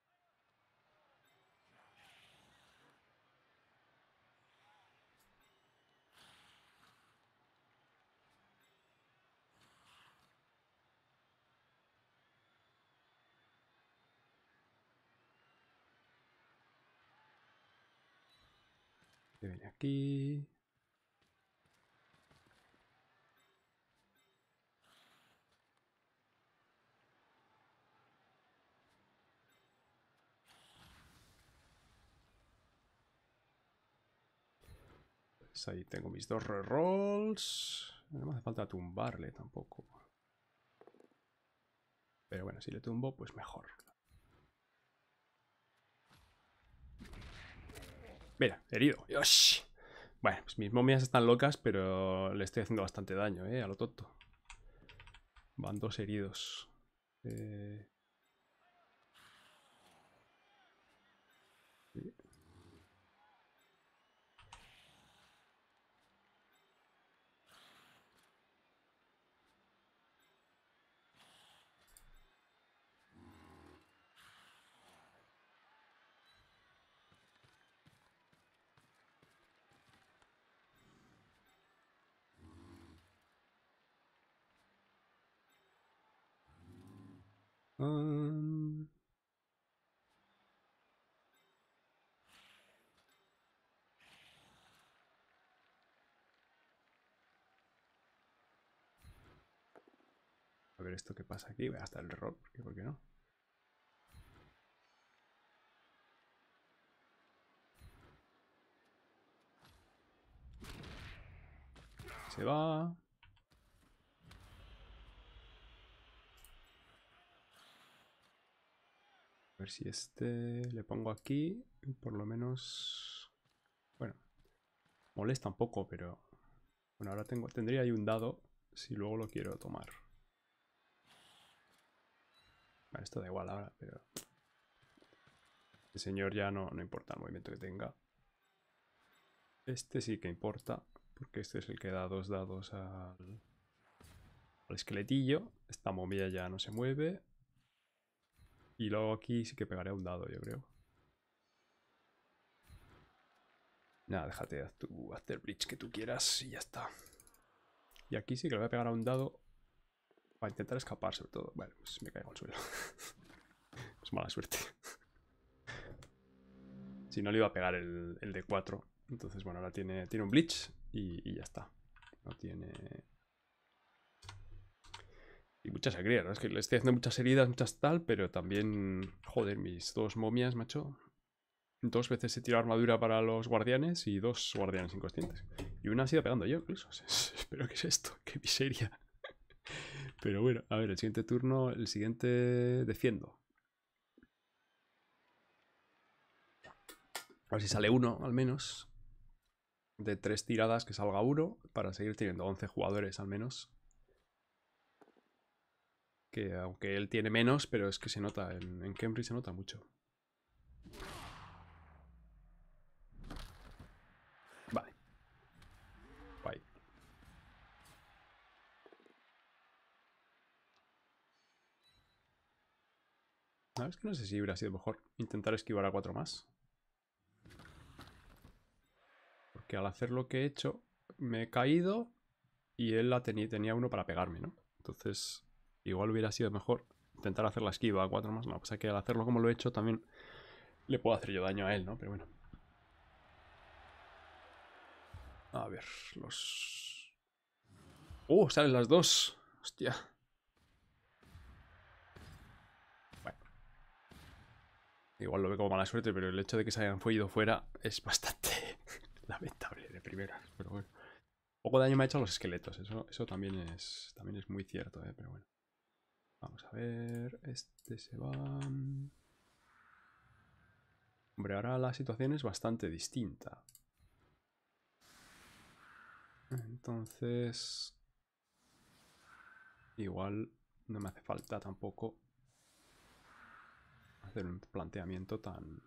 Que viene aquí. Pues ahí tengo mis dos rerolls. No me hace falta tumbarle tampoco. Pero bueno, si le tumbo, pues mejor. Mira, herido. ¡Yosh! Bueno, pues mis momias están locas, pero le estoy haciendo bastante daño, a lo tonto. Van dos heridos. Sí. Um, a ver esto que pasa aquí. Voy a gastar el error. ¿Por qué no? se va. A ver si este le pongo aquí. Por lo menos... Bueno, molesta un poco, pero... Bueno, ahora tendría ahí un dado si luego lo quiero tomar. Vale, esto da igual ahora, pero... El señor ya no importa el movimiento que tenga. Este sí que importa, porque este es el que da 2 dados al esqueletillo. Esta momia ya no se mueve. Y luego aquí sí que pegaré un dado, yo creo. Nada, déjate, haz el bridge que tú quieras y ya está. Y aquí sí que le voy a pegar a un dado para intentar escapar, sobre todo. Vale, pues me caigo al suelo. Es mala suerte. Si no, le iba a pegar el de 4. Entonces, bueno, ahora tiene un Bleach y ya está. No tiene... Y muchas alegrías, ¿no? Es que le estoy haciendo muchas heridas, muchas tal, pero también... Joder, mis 2 momias, macho. 2 veces he tirado armadura para los guardianes y 2 guardianes inconscientes. Y una ha sido pegando yo, incluso. Pero ¿qué es esto? ¡Qué miseria! Pero bueno, a ver, el siguiente turno, el siguiente defiendo. A ver si sale uno, al menos. De 3 tiradas que salga uno, para seguir teniendo 11 jugadores al menos. Que aunque él tiene menos, pero es que se nota, en Cambridge se nota mucho. Vale. Guay. Es que no sé si hubiera sido mejor intentar esquivar a 4 más. Porque al hacer lo que he hecho, me he caído y él tenía uno para pegarme, ¿no? Entonces, igual hubiera sido mejor intentar hacer la esquiva a 4 más. No, pasa que al hacerlo como lo he hecho también le puedo hacer yo daño a él, ¿no? Pero bueno. A ver, los... ¡Oh! Salen las 2. Hostia. Bueno. Igual lo veo como mala suerte, pero el hecho de que se hayan ido fuera es bastante lamentable de primeras. Pero bueno. Poco daño me ha hecho a los esqueletos. Eso también es muy cierto, ¿eh? Pero bueno. Vamos a ver. Este se va... Hombre, ahora la situación es bastante distinta. Entonces... Igual no me hace falta tampoco hacer un planteamiento tan...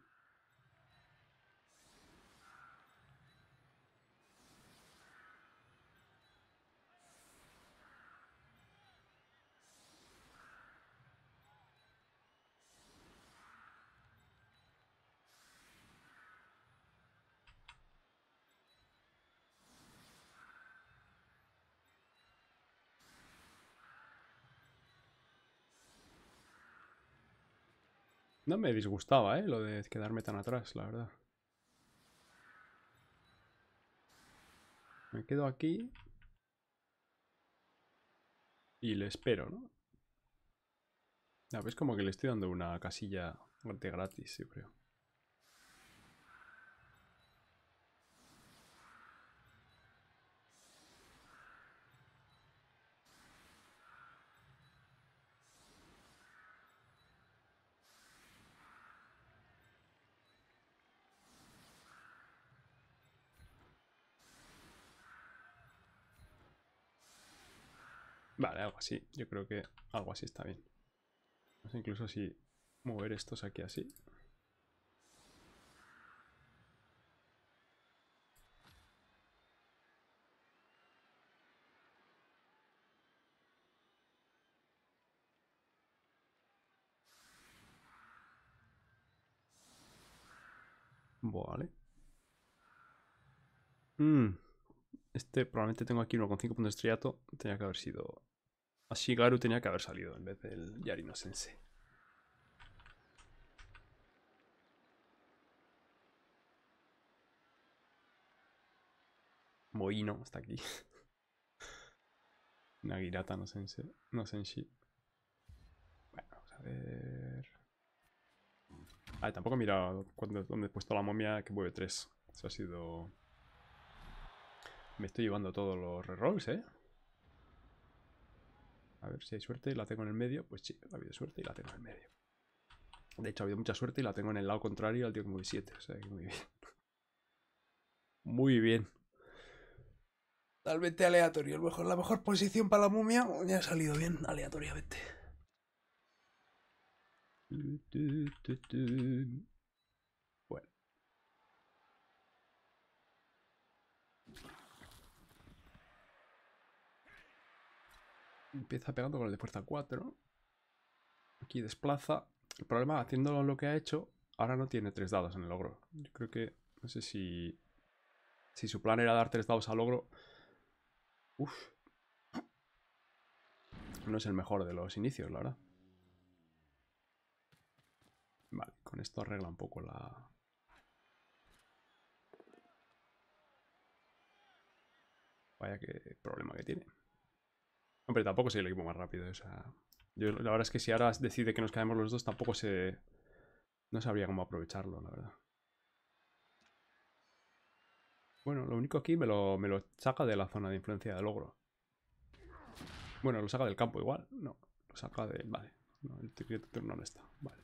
No me disgustaba, ¿eh? Lo de quedarme tan atrás, la verdad. Me quedo aquí y le espero, ¿no? Ya ves como que le estoy dando una casilla de gratis, yo creo. Vale, algo así. Yo creo que algo así está bien. No sé, incluso si mover estos aquí así. Vale. Este probablemente tengo aquí uno con 5 puntos de estrellato. Tenía que haber sido... Ashigaru tenía que haber salido en vez del Yarino Sensei. Moino está aquí. Nagirata no Sensei. No Senshi. Bueno, vamos a ver... Tampoco he mirado dónde he puesto la momia que mueve 3. Eso ha sido... Me estoy llevando todos los rerolls, ¿eh? A ver si hay suerte y la tengo en el medio. Pues sí, ha habido suerte y la tengo en el medio. De hecho, ha habido mucha suerte y la tengo en el lado contrario al tío que mueve 7. O sea que muy bien. Muy bien. Totalmente aleatorio. La mejor posición para la momia ya ha salido bien aleatoriamente. Bueno. Empieza pegando con el de fuerza 4. Aquí desplaza. El problema, haciendo lo que ha hecho, ahora no tiene 3 dados en el ogro. Yo creo que... No sé si... Si su plan era dar 3 dados al ogro... Uf. No es el mejor de los inicios, la verdad. Vale, con esto arregla un poco la... Vaya que problema que tiene. Hombre, tampoco soy el equipo más rápido. O sea, yo, la verdad es que si ahora decide que nos caemos los dos, tampoco sé... No sabría cómo aprovecharlo, la verdad. Bueno, lo único aquí me lo saca de la zona de influencia del ogro. Bueno, lo saca del campo igual. No, lo saca de... Vale. No, el turno no está. Vale.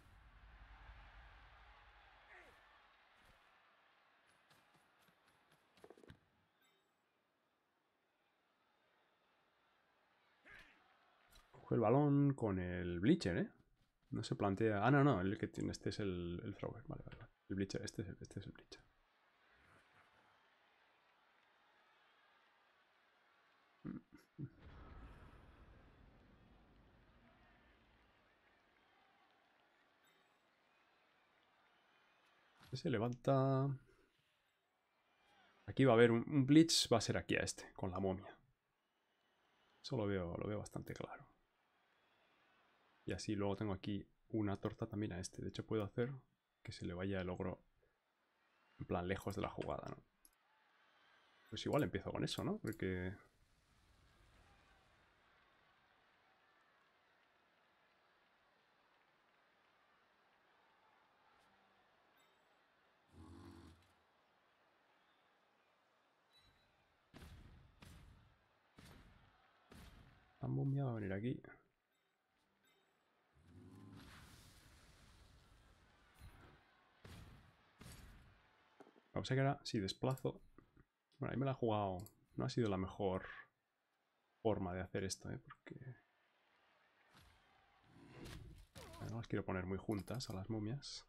Coge el balón con el Bleacher, ¿eh? No se plantea... Ah, no, no. El que tiene... Este es el thrower. Vale, vale, vale. El Bleacher. Este es el Bleacher. Se levanta... Aquí va a haber un Blitz. Va a ser aquí a este. Con la momia. Eso lo veo bastante claro. Y así luego tengo aquí una torta también a este. De hecho puedo hacer que se le vaya el ogro en plan lejos de la jugada, ¿no? Pues igual empiezo con eso, ¿no? Porque... La momia va a venir aquí. Vamos a que ahora, si desplazo... Bueno, ahí me la he jugado... No ha sido la mejor forma de hacer esto, ¿eh? Porque... No las quiero poner muy juntas a las momias.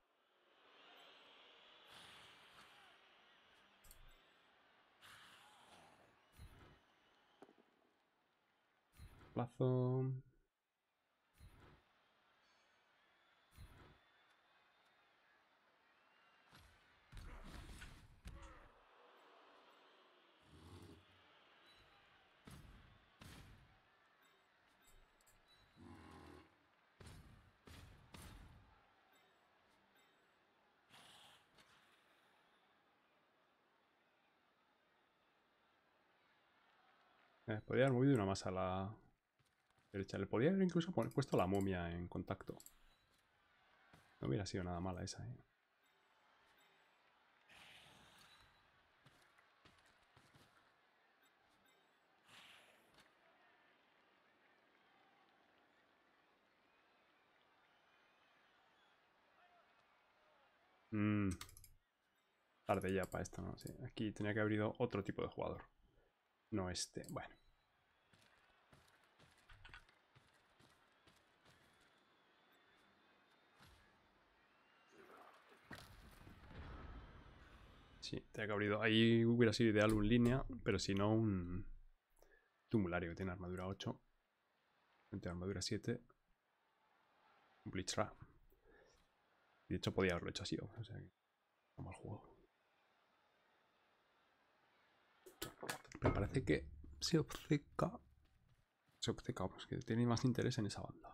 Plazo... podría haber movido una más a la derecha. Le podría haber incluso puesto la momia en contacto. No hubiera sido nada mala esa, ¿eh? Tarde ya para esto, ¿no? Sí, aquí tenía que haber ido otro tipo de jugador. No este. Bueno. Sí, tenía que haber ido. Ahí hubiera sido ideal un línea, pero si no un tumulario que tiene armadura 8. Tiene armadura 7. Un Blitzra. Y de hecho podía haberlo hecho así, o sea que no mal juego. Pero parece que se obceca. Se obceca, pues que tiene más interés en esa banda.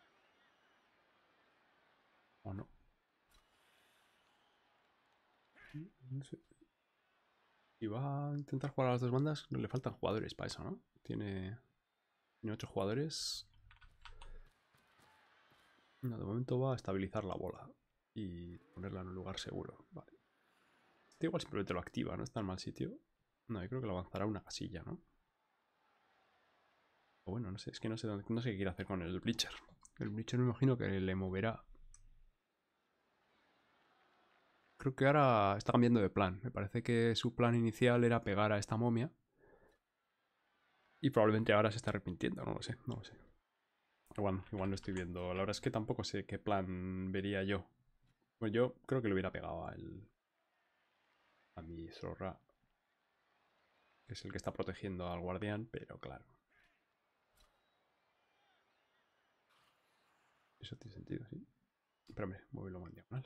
¿O no? No sé. Y va a intentar jugar a las dos bandas. No le faltan jugadores para eso, ¿no? Tiene 8 jugadores. No, de momento va a estabilizar la bola y ponerla en un lugar seguro. Vale. Este igual simplemente lo activa, ¿no? Está en mal sitio. No, yo creo que lo avanzará una casilla, ¿no? O bueno, no sé, es que no sé, no sé qué quiere hacer con el Bleacher. El Bleacher me imagino que le moverá. Creo que ahora está cambiando de plan. Me parece que su plan inicial era pegar a esta momia. Y probablemente ahora se está arrepintiendo, no lo sé, no lo sé. Igual no estoy viendo. La verdad es que tampoco sé qué plan vería yo. Pues yo creo que le hubiera pegado a mi Zorra, que es el que está protegiendo al guardián, pero claro. Eso tiene sentido, sí. Pero hombre, muévelo en diagonal.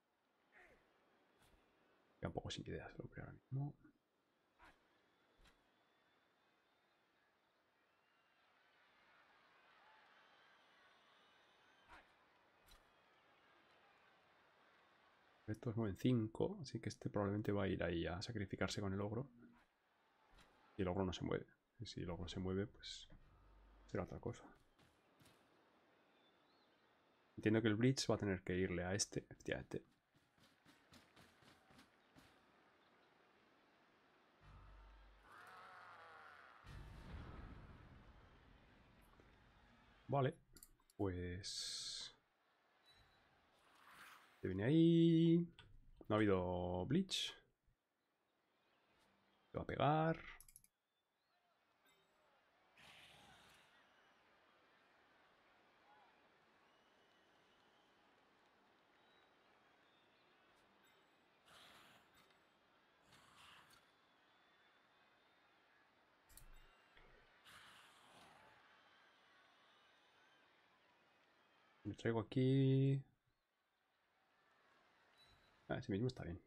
Queda un poco sin ideas lo que ahora mismo. Estos mueven 5, así que este probablemente va a ir ahí a sacrificarse con el ogro. Y el ogro no se mueve. Y si el ogro se mueve, pues será otra cosa. Entiendo que el Blitz va a tener que irle a este, efectivamente. Vale, pues... Te viene ahí... No ha habido Bleach. Te va a pegar. Me traigo aquí... Ah, ese mismo está bien.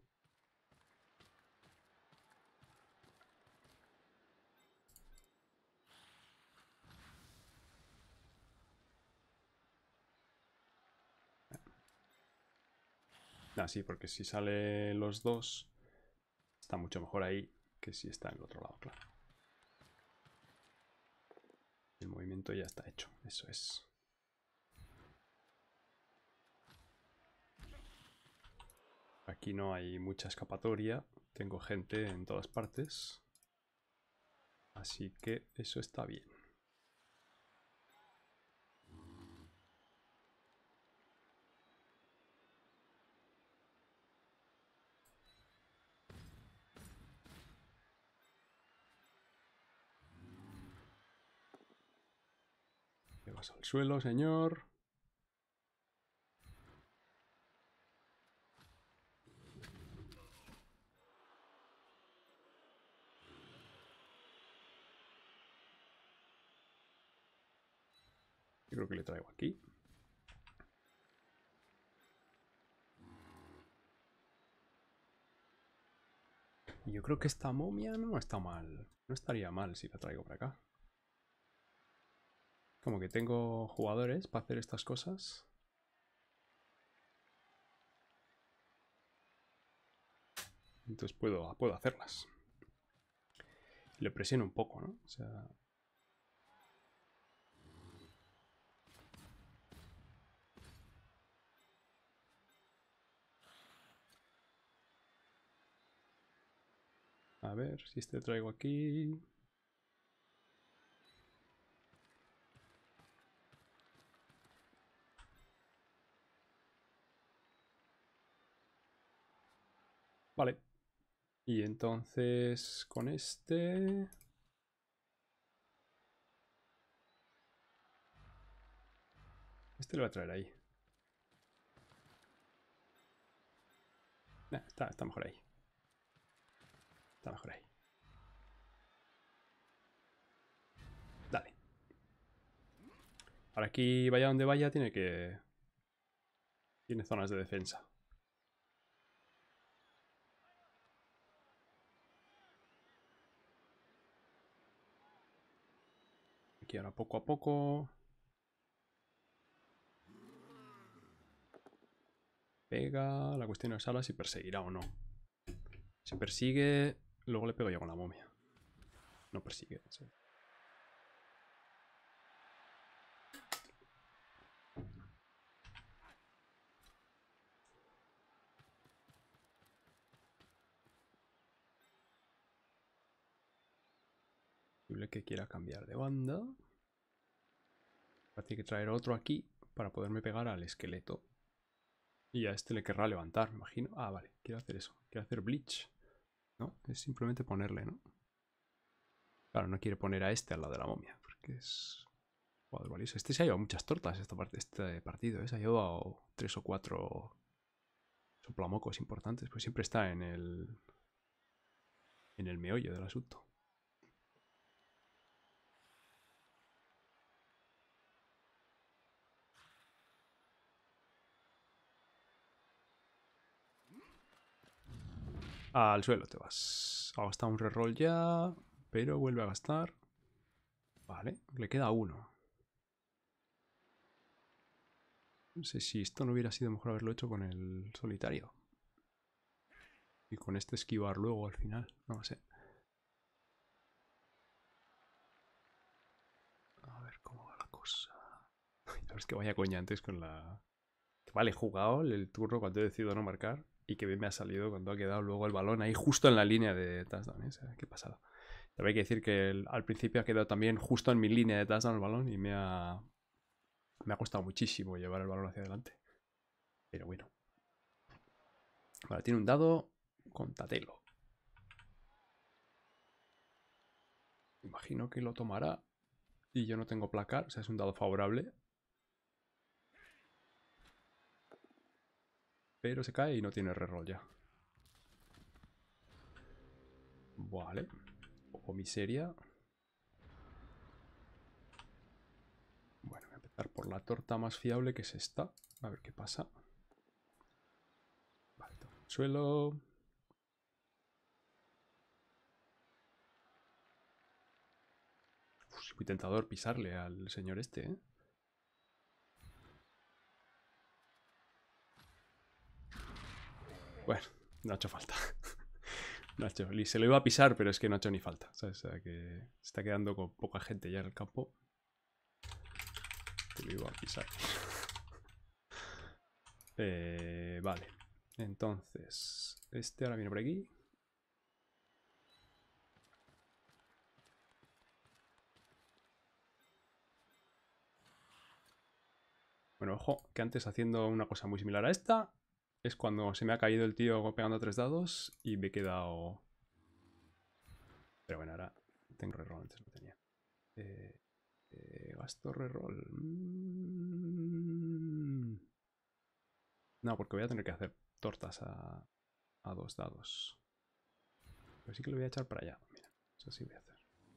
Ah, sí, porque si sale los dos, está mucho mejor ahí que si está en el otro lado, claro. El movimiento ya está hecho, eso es. Aquí no hay mucha escapatoria. Tengo gente en todas partes. Así que eso está bien. Te vas al suelo, señor. Yo creo que le traigo aquí. Y yo creo que esta momia no está mal. No estaría mal si la traigo para acá. Como que tengo jugadores para hacer estas cosas. Entonces puedo hacerlas. Le presiono un poco, ¿no? O sea... A ver si este traigo aquí. Vale. Y entonces con este... Este lo voy a traer ahí. Nah, está mejor ahí. Está mejor ahí. Dale. Ahora aquí, vaya donde vaya, tiene zonas de defensa. Aquí ahora poco a poco. Pega. La cuestión es ahora si perseguirá o no. Se persigue. Luego le pego yo con la momia. No persigue. Sí. Posible que quiera cambiar de banda. Ahora tiene que traer otro aquí para poderme pegar al esqueleto. Y a este le querrá levantar, me imagino. Ah, vale, quiero hacer eso. Quiero hacer bleach. No, es simplemente ponerle, ¿no? Claro, no quiere poner a este al lado de la momia, porque es jugador valioso. Este se ha llevado muchas tortas este partido, ¿eh? Se ha llevado 3 o 4 soplamocos importantes, pues siempre está en el meollo del asunto. Al suelo te vas. Ha gastado un reroll ya, pero vuelve a gastar. Vale, le queda uno. No sé si esto no hubiera sido mejor haberlo hecho con el solitario. Y con este esquivar luego al final. No lo sé. A ver cómo va la cosa. Ya ves que vaya coña antes con la... Vale, he jugado el turno cuando he decidido no marcar. Y que bien me ha salido cuando ha quedado luego el balón ahí justo en la línea de touchdown. O sea, qué pasada. Pero hay que decir que al principio ha quedado también justo en mi línea de touchdown el balón. Y me ha costado muchísimo llevar el balón hacia adelante. Pero bueno. Vale, tiene un dado con Tatelo. Imagino que lo tomará. Y yo no tengo placar, o sea, es un dado favorable. Pero se cae y no tiene reroll ya. Vale. Un poco miseria. Bueno, voy a empezar por la torta más fiable, que es esta. A ver qué pasa. Vale, toco el suelo. Uf, es muy tentador pisarle al señor este, ¿eh? Bueno, no ha hecho falta. No ha hecho, se lo iba a pisar, pero es que no ha hecho ni falta. O sea, que se está quedando con poca gente ya en el campo. Te lo iba a pisar. Vale. Entonces, este ahora viene por aquí. Bueno, ojo, que antes haciendo una cosa muy similar a esta, es cuando se me ha caído el tío pegando 3 dados y me he quedado... Pero bueno, ahora tengo reroll, antes no tenía. Gasto reroll. No, porque voy a tener que hacer tortas a 2 dados. Pero sí que lo voy a echar para allá. Mira, eso sí voy a hacer.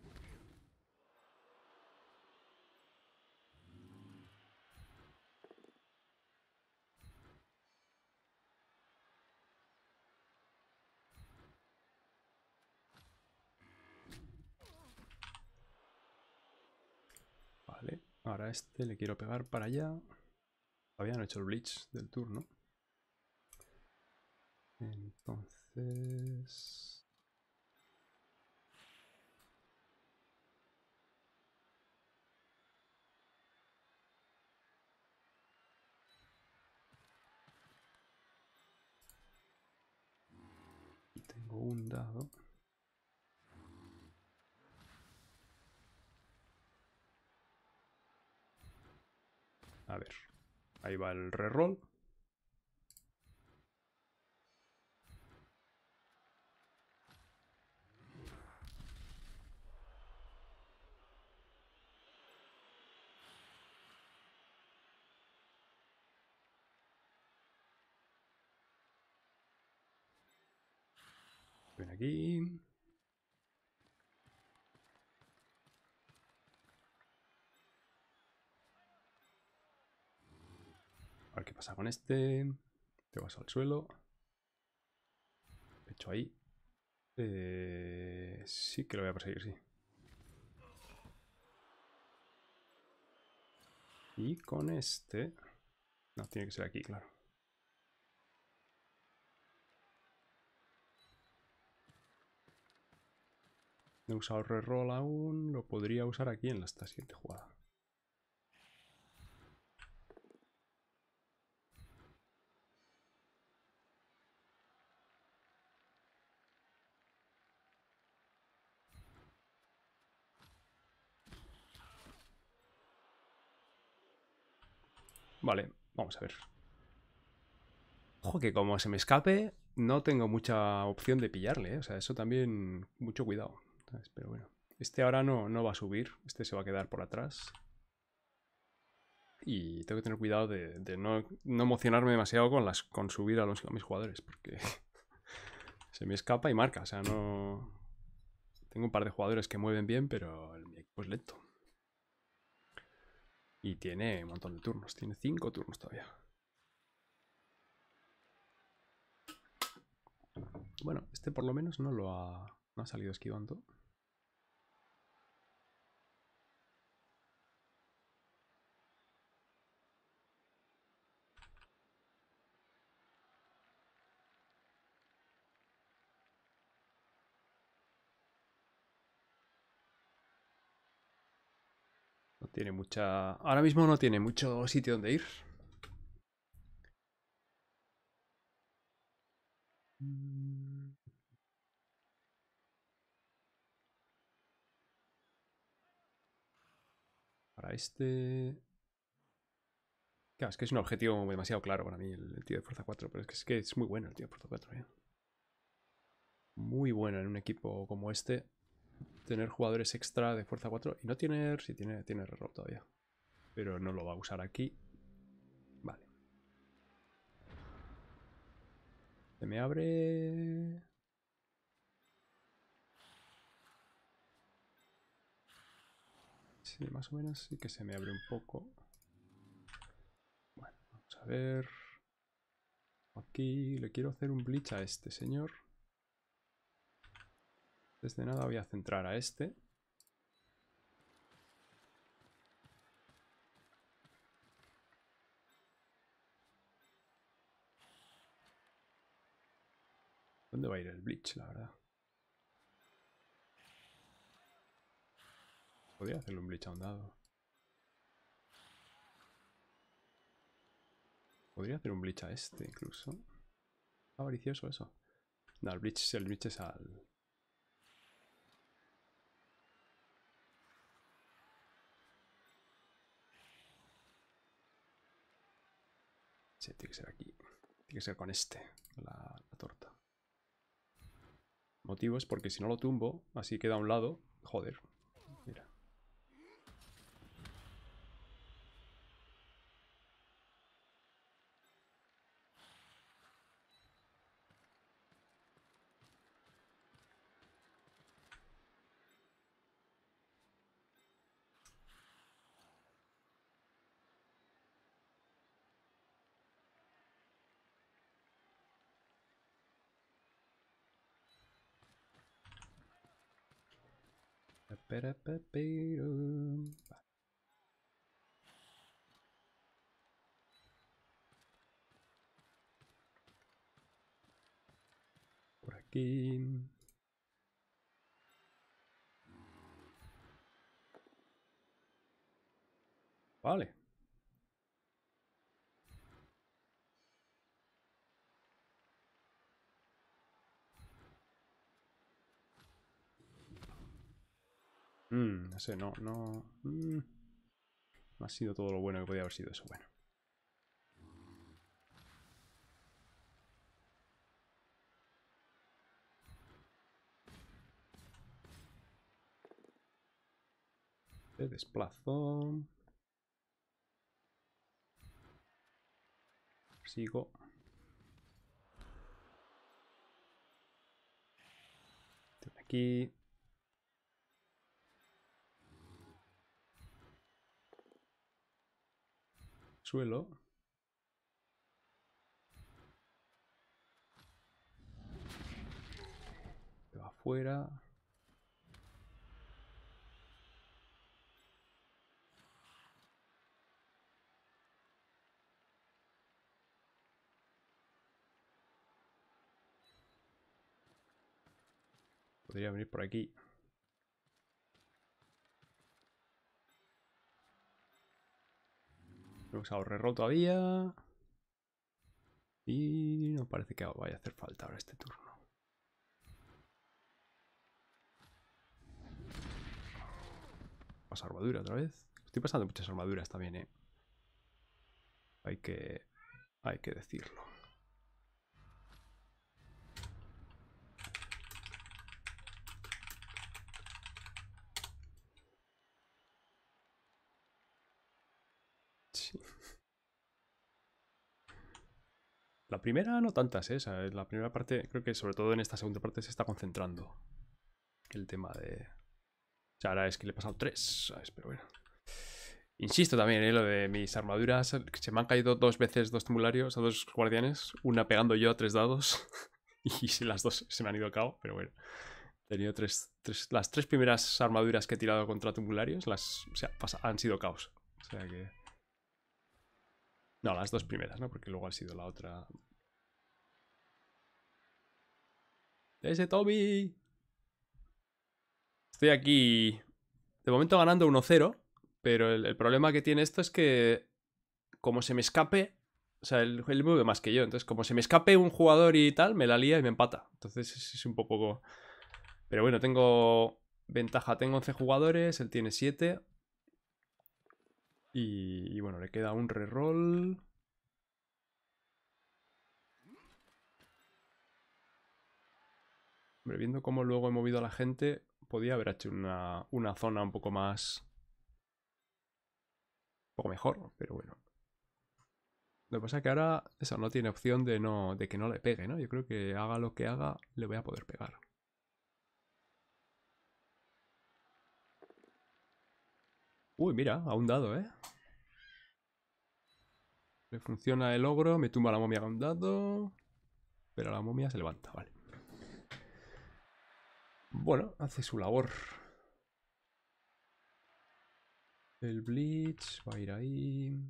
Vale, ahora a este le quiero pegar para allá. Todavía no he hecho el bleach del turno. Entonces... Y tengo un dado. A ver, ahí va el reroll. Ven aquí. A ver qué pasa con este. Te vas al suelo. Pecho ahí. Sí que lo voy a perseguir, sí. Y con este... No, tiene que ser aquí, claro. No he usado reroll aún. Lo podría usar aquí en esta siguiente jugada. Vale, vamos a ver. Ojo que como se me escape, no tengo mucha opción de pillarle, ¿eh? O sea, eso también, mucho cuidado, ¿sabes? Pero bueno, este ahora no va a subir, este se va a quedar por atrás. Y tengo que tener cuidado de no emocionarme demasiado con subir a mis jugadores, porque se me escapa y marca, o sea, no... Tengo un par de jugadores que mueven bien, pero mi equipo es lento. Y tiene un montón de turnos, tiene 5 turnos todavía. Bueno, este por lo menos no ha salido esquivando. No tiene mucha... Ahora mismo no tiene mucho sitio donde ir. Para este... Claro, es que es un objetivo demasiado claro para mí el tío de fuerza 4, pero es que es muy bueno el tío de fuerza 4. ¿Eh? Muy bueno en un equipo como este tener jugadores extra de fuerza 4 y no tener... Sí, tiene reroll todavía. Pero no lo va a usar aquí. Vale. Se me abre... Sí, más o menos sí que se me abre un poco. Bueno, vamos a ver... Aquí le quiero hacer un bleach a este señor. Desde nada voy a centrar a este. ¿Dónde va a ir el bleach, la verdad? Podría hacerle un bleach a un dado. Podría hacer un bleach a este incluso. Avaricioso eso. No, el bleach es al... Sí, tiene que ser aquí. Tiene que ser con este, la torta. Motivo es porque si no lo tumbo, así queda a un lado. Joder, mira. Por aquí. Vale. No sé, no ha sido todo lo bueno que podía haber sido eso. Bueno. Te desplazo. Sigo. Aquí. Suelo. Te va afuera. Podría venir por aquí. No he usado reroll todavía. Y no parece que vaya a hacer falta ahora este turno. Pasa armadura otra vez. Estoy pasando muchas armaduras también, ¿eh? Hay que decirlo. Sí. La primera no tantas, ¿eh? O sea, la primera parte, creo que sobre todo en esta segunda parte se está concentrando el tema de... O sea, ahora es que le he pasado 3, ¿sabes? Pero bueno. Insisto también, lo de mis armaduras. Se me han caído 2 veces 2 temularios a 2 guardianes. Una pegando yo a 3 dados. Y las 2 se me han ido a cabo, pero bueno. He tenido las 3 primeras armaduras que he tirado contra temularios han sido caos. O sea que... No, las 2 primeras, ¿no? Porque luego ha sido la otra. ¡Ese Tommy! Estoy aquí. De momento ganando 1-0. Pero el problema que tiene esto es que... Como se me escape... O sea, él mueve más que yo. Entonces, como se me escape un jugador y tal, me la lía y me empata. Entonces es un poco... Pero bueno, tengo ventaja. Tengo 11 jugadores, él tiene 7. Y bueno, le queda un reroll. Hombre, viendo cómo luego he movido a la gente, podía haber hecho una zona un poco más... Un poco mejor, pero bueno. Lo que pasa es que ahora eso no tiene opción de que no le pegue, ¿no? Yo creo que haga lo que haga, le voy a poder pegar. Uy, mira, a un dado, ¿eh? Le funciona el ogro, me tumba la momia a un dado. Pero la momia se levanta, vale. Bueno, hace su labor. El Bleach va a ir ahí.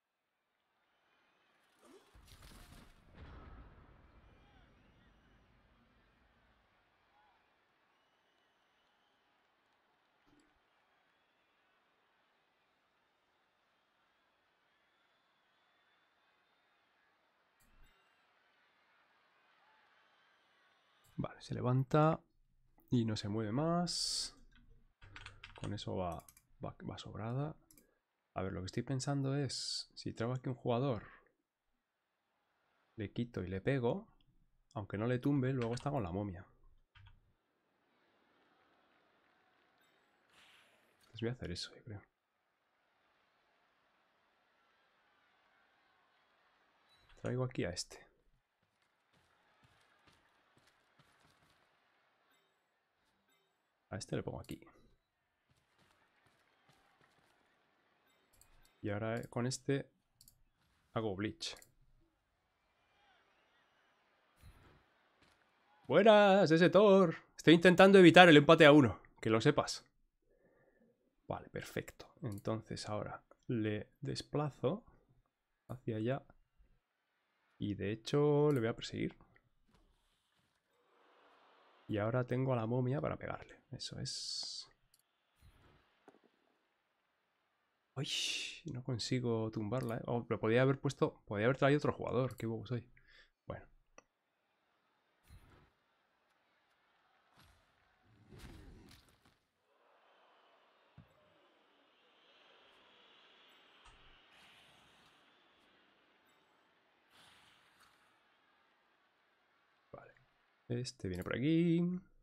Vale, se levanta y no se mueve más. Con eso va sobrada. A ver, lo que estoy pensando es, si traigo aquí un jugador, le quito y le pego, aunque no le tumbe, luego está con la momia. Entonces voy a hacer eso, yo creo. Traigo aquí a este. A este le pongo aquí. Y ahora con este hago Bleach. ¡Buenas, ese Thor! Estoy intentando evitar el empate a 1, que lo sepas. Vale, perfecto. Entonces ahora le desplazo hacia allá. Y de hecho le voy a perseguir. Y ahora tengo a la momia para pegarle. Eso es. Uy, no consigo tumbarla, ¿eh? Oh, pero podía haber puesto... Podía haber traído otro jugador. Qué bobo soy. Bueno. Vale. Este viene por aquí.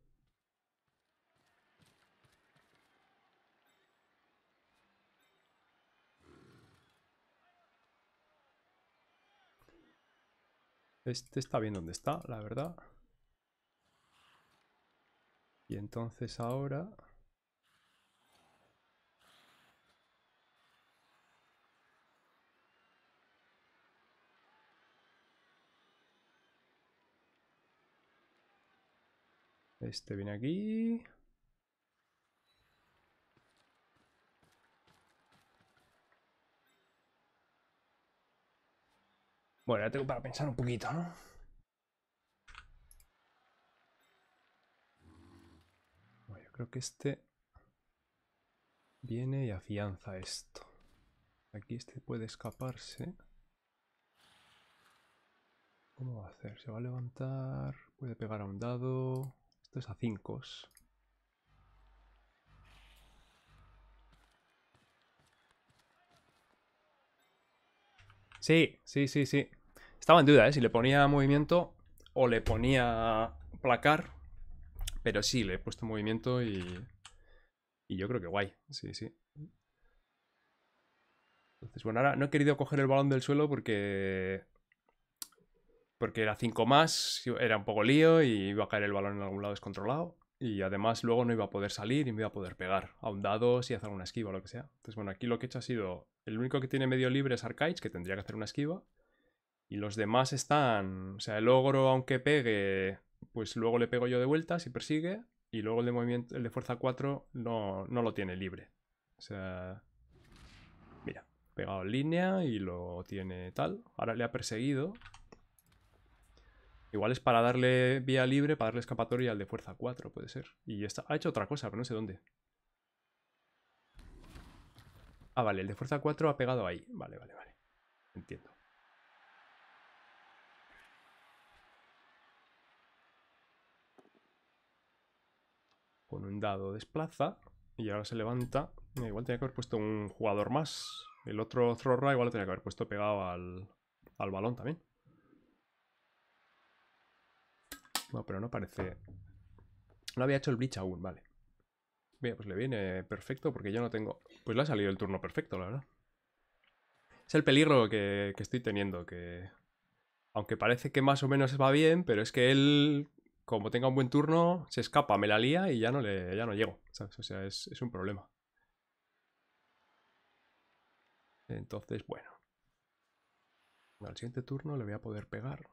Este está bien donde está, la verdad. Y entonces ahora... Este viene aquí. Bueno, ya tengo para pensar un poquito, ¿no? Bueno, yo creo que este viene y afianza esto. Aquí este puede escaparse. ¿Cómo va a hacer? Se va a levantar. Puede pegar a un dado. Esto es a 5. Sí, sí, sí, sí. Estaba en duda, ¿eh? Si le ponía movimiento o le ponía placar. Pero sí, le he puesto movimiento y yo creo que guay. Sí, sí. Entonces, bueno, ahora no he querido coger el balón del suelo porque era 5 más, era un poco lío y iba a caer el balón en algún lado descontrolado. Y además luego no iba a poder salir y me iba a poder pegar a un dado si hacer una esquiva o lo que sea. Entonces, bueno, aquí lo que he hecho ha sido... El único que tiene medio libre es Arcaids, que tendría que hacer una esquiva. Y los demás están... O sea, el ogro, aunque pegue, pues luego le pego yo de vuelta si persigue. Y luego el de movimiento, el de fuerza 4 no lo tiene libre. O sea... Mira, pegado en línea y lo tiene tal. Ahora le ha perseguido. Igual es para darle vía libre, para darle escapatoria al de fuerza 4, puede ser. Y ha hecho otra cosa, pero no sé dónde. Ah, vale, el de fuerza 4 ha pegado ahí. Vale, vale, vale. Entiendo. Con un dado desplaza y ahora se levanta. Igual tenía que haber puesto un jugador más. El otro Zorra igual lo tenía que haber puesto pegado al balón también. No, pero no parece... No había hecho el Bleach aún, vale. Bien, pues le viene perfecto porque yo no tengo... Pues le ha salido el turno perfecto, la verdad. Es el peligro que estoy teniendo, que... Aunque parece que más o menos va bien, pero es que él, como tenga un buen turno, se escapa, me la lía y ya no llego, ¿sabes? O sea, es un problema. Entonces, bueno. Al siguiente turno le voy a poder pegar.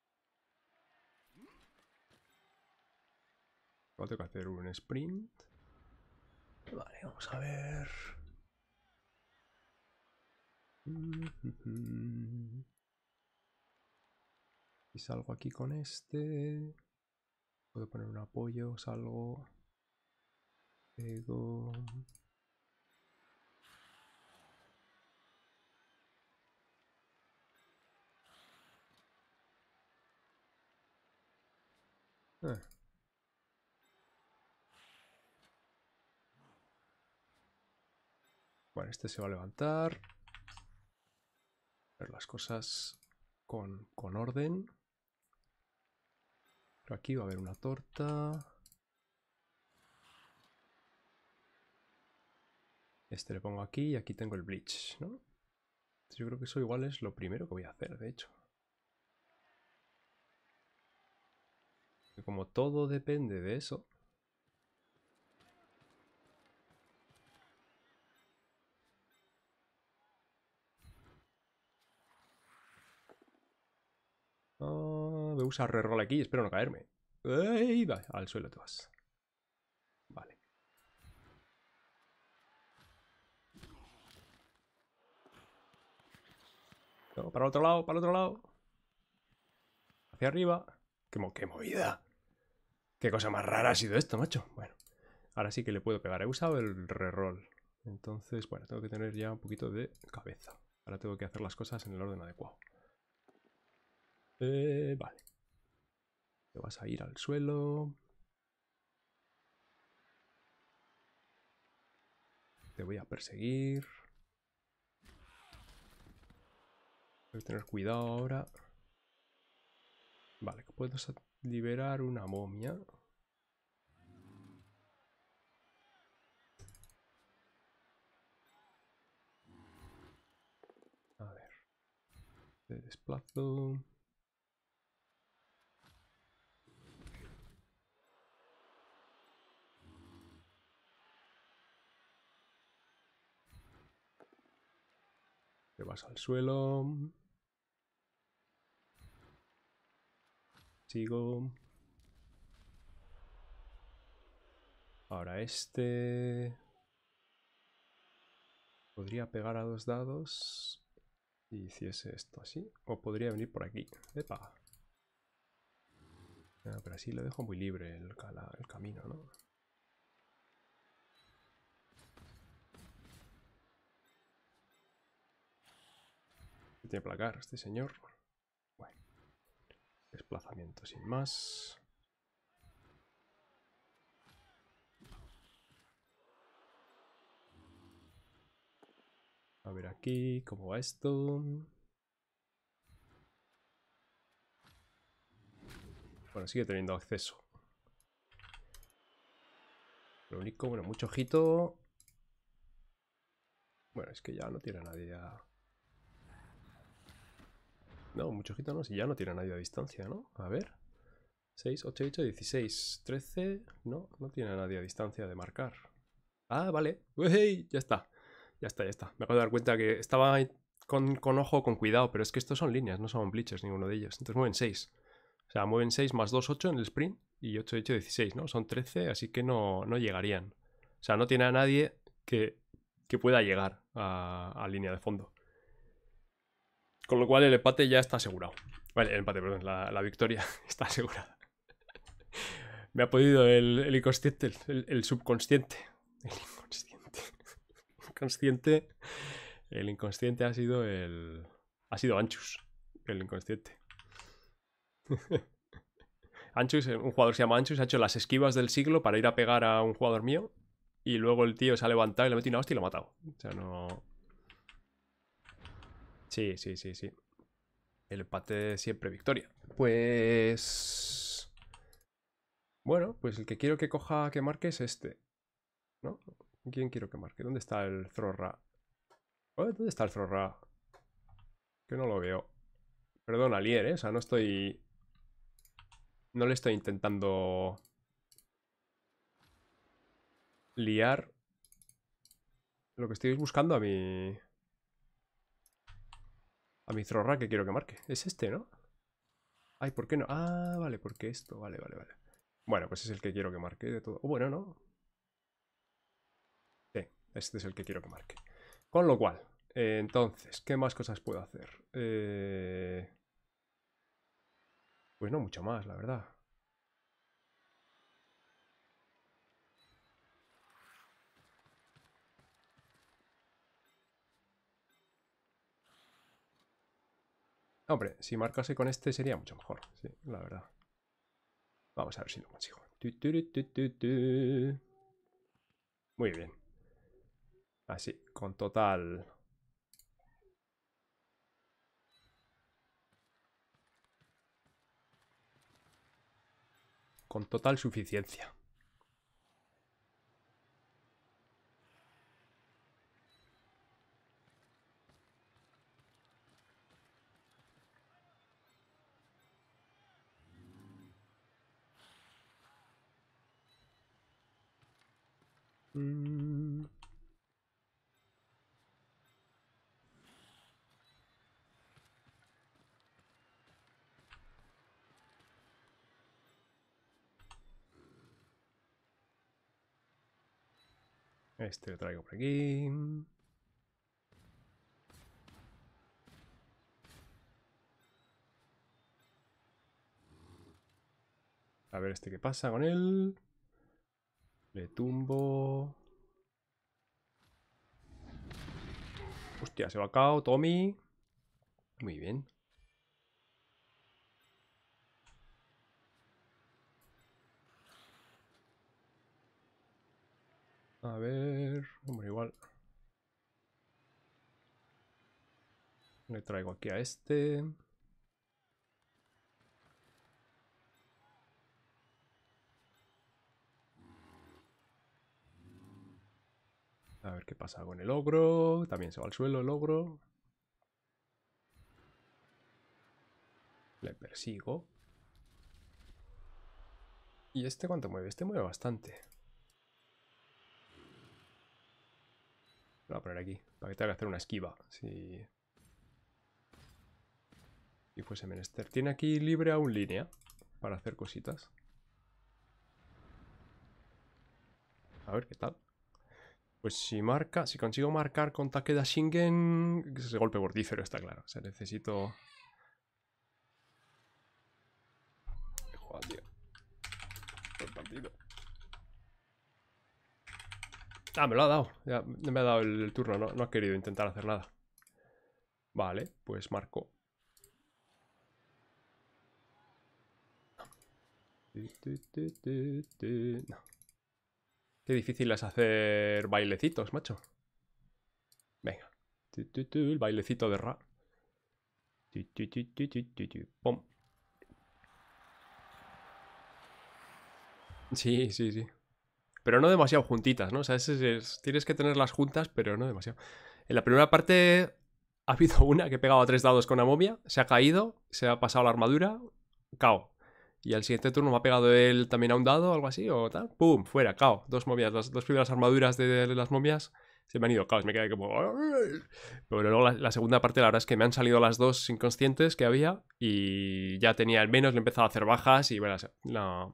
Igual tengo que hacer un sprint. Vale, vamos a ver. Y salgo aquí con este. Puedo poner un apoyo, salgo. Pego. Ah. Bueno, este se va a levantar. Ver las cosas con orden. Pero aquí va a haber una torta. Este le pongo aquí y aquí tengo el Bleach, ¿no? Yo creo que eso igual es lo primero que voy a hacer, de hecho. Y como todo depende de eso... voy a usar reroll aquí y espero no caerme. ¡Ey! Vale, al suelo te vas. Vale. No, para el otro lado, para el otro lado. Hacia arriba. ¡Qué movida! ¡Qué cosa más rara ha sido esto, macho! Bueno, ahora sí que le puedo pegar. He usado el reroll. Entonces, bueno, tengo que tener ya un poquito de cabeza. Ahora tengo que hacer las cosas en el orden adecuado. Vale. Te vas a ir al suelo. Te voy a perseguir. Voy a tener cuidado ahora. Vale, que puedo liberar una momia. A ver. Te desplazo. Te vas al suelo. Sigo. Ahora este. Podría pegar a 2 dados. Y hiciese esto así. O podría venir por aquí. ¡Epa! Pero así le dejo muy libre el camino, ¿no? Tiene placar este señor. Bueno. Desplazamiento sin más. A ver aquí, ¿cómo va esto? Bueno, sigue teniendo acceso. Lo único, bueno, mucho ojito. Bueno, es que ya no tiene nadie a... No, mucho ojito no, si ya no tiene nadie a distancia, ¿no? A ver. 6, 8, 8, 16, 13... No, no tiene nadie a distancia de marcar. Ah, vale. ¡Uy! Ya está. Ya está, ya está. Me acabo de dar cuenta que estaba con ojo, con cuidado, pero es que estos son líneas, no son bleachers ninguno de ellos. Entonces mueven 6. O sea, mueven 6 más 2, 8 en el sprint y 8, 8, 16, ¿no? Son 13, así que no llegarían. O sea, no tiene a nadie que pueda llegar a línea de fondo. Con lo cual el empate ya está asegurado. Vale, el empate, perdón, la victoria está asegurada. Me ha podido el inconsciente, el subconsciente. El inconsciente. Inconsciente. El inconsciente ha sido el... Ha sido Anchus, el inconsciente. Anchus, un jugador se llama Anchus, ha hecho las esquivas del siglo para ir a pegar a un jugador mío. Y luego el tío se ha levantado y le ha metido una hostia y lo ha matado. O sea, no... Sí, sí, sí, sí. El empate siempre victoria. Pues... Bueno, pues el que quiero que coja, que marque es este. ¿No? ¿Quién quiero que marque? ¿Dónde está el Zorra? ¿Dónde está el Zorra? Que no lo veo. Perdón, Alier, ¿eh? O sea, no estoy... No le estoy intentando... liar. Lo que estoy buscando a mi... A mi Zorra que quiero que marque. Es este, ¿no? Ay, ¿por qué no? Ah, vale, porque esto. Vale, vale, vale. Bueno, pues es el que quiero que marque de todo. Bueno, no. Sí, este es el que quiero que marque. Con lo cual, entonces, ¿qué más cosas puedo hacer? Pues no mucho más, la verdad. Hombre, si marcase con este sería mucho mejor, sí, la verdad. Vamos a ver si lo consigo. Muy bien. Así, con total... Con total suficiencia. Este lo traigo por aquí. A ver este qué pasa con él. Le tumbo. Hostia, se va a cao, Tommy. Muy bien. A ver... Hombre, igual. Le traigo aquí a este. A ver qué pasa con el ogro. También se va al suelo el ogro. Le persigo. ¿Y este cuánto mueve? Este mueve bastante. Lo voy a poner aquí, para que tenga que hacer una esquiva. Si fuese menester. Tiene aquí libre aún línea para hacer cositas. A ver qué tal. Pues si marca, si consigo marcar con Takeda Shingen, es golpe mortífero, está claro. O sea, necesito... Joder, tío. El partido. Ah, me lo ha dado. Ya me ha dado el turno, no ha querido intentar hacer nada. Vale, pues marco. No. Qué difícil es hacer bailecitos, macho. Venga. El bailecito de Ra. Pum. Sí, sí, sí. Pero no demasiado juntitas, ¿no? O sea, tienes que tenerlas juntas, pero no demasiado. En la primera parte ha habido una que he pegado a 3 dados con una momia, se ha caído, se ha pasado la armadura, cao. Y al siguiente turno me ha pegado él también a un dado o algo así, o tal. ¡Pum! Fuera, cao. Dos momias, las dos primeras armaduras de las momias se me han ido, cao. Me quedé como... Pero luego la segunda parte, la verdad es que me han salido las dos inconscientes que había y ya tenía el menos, le he empezado a hacer bajas y bueno, no...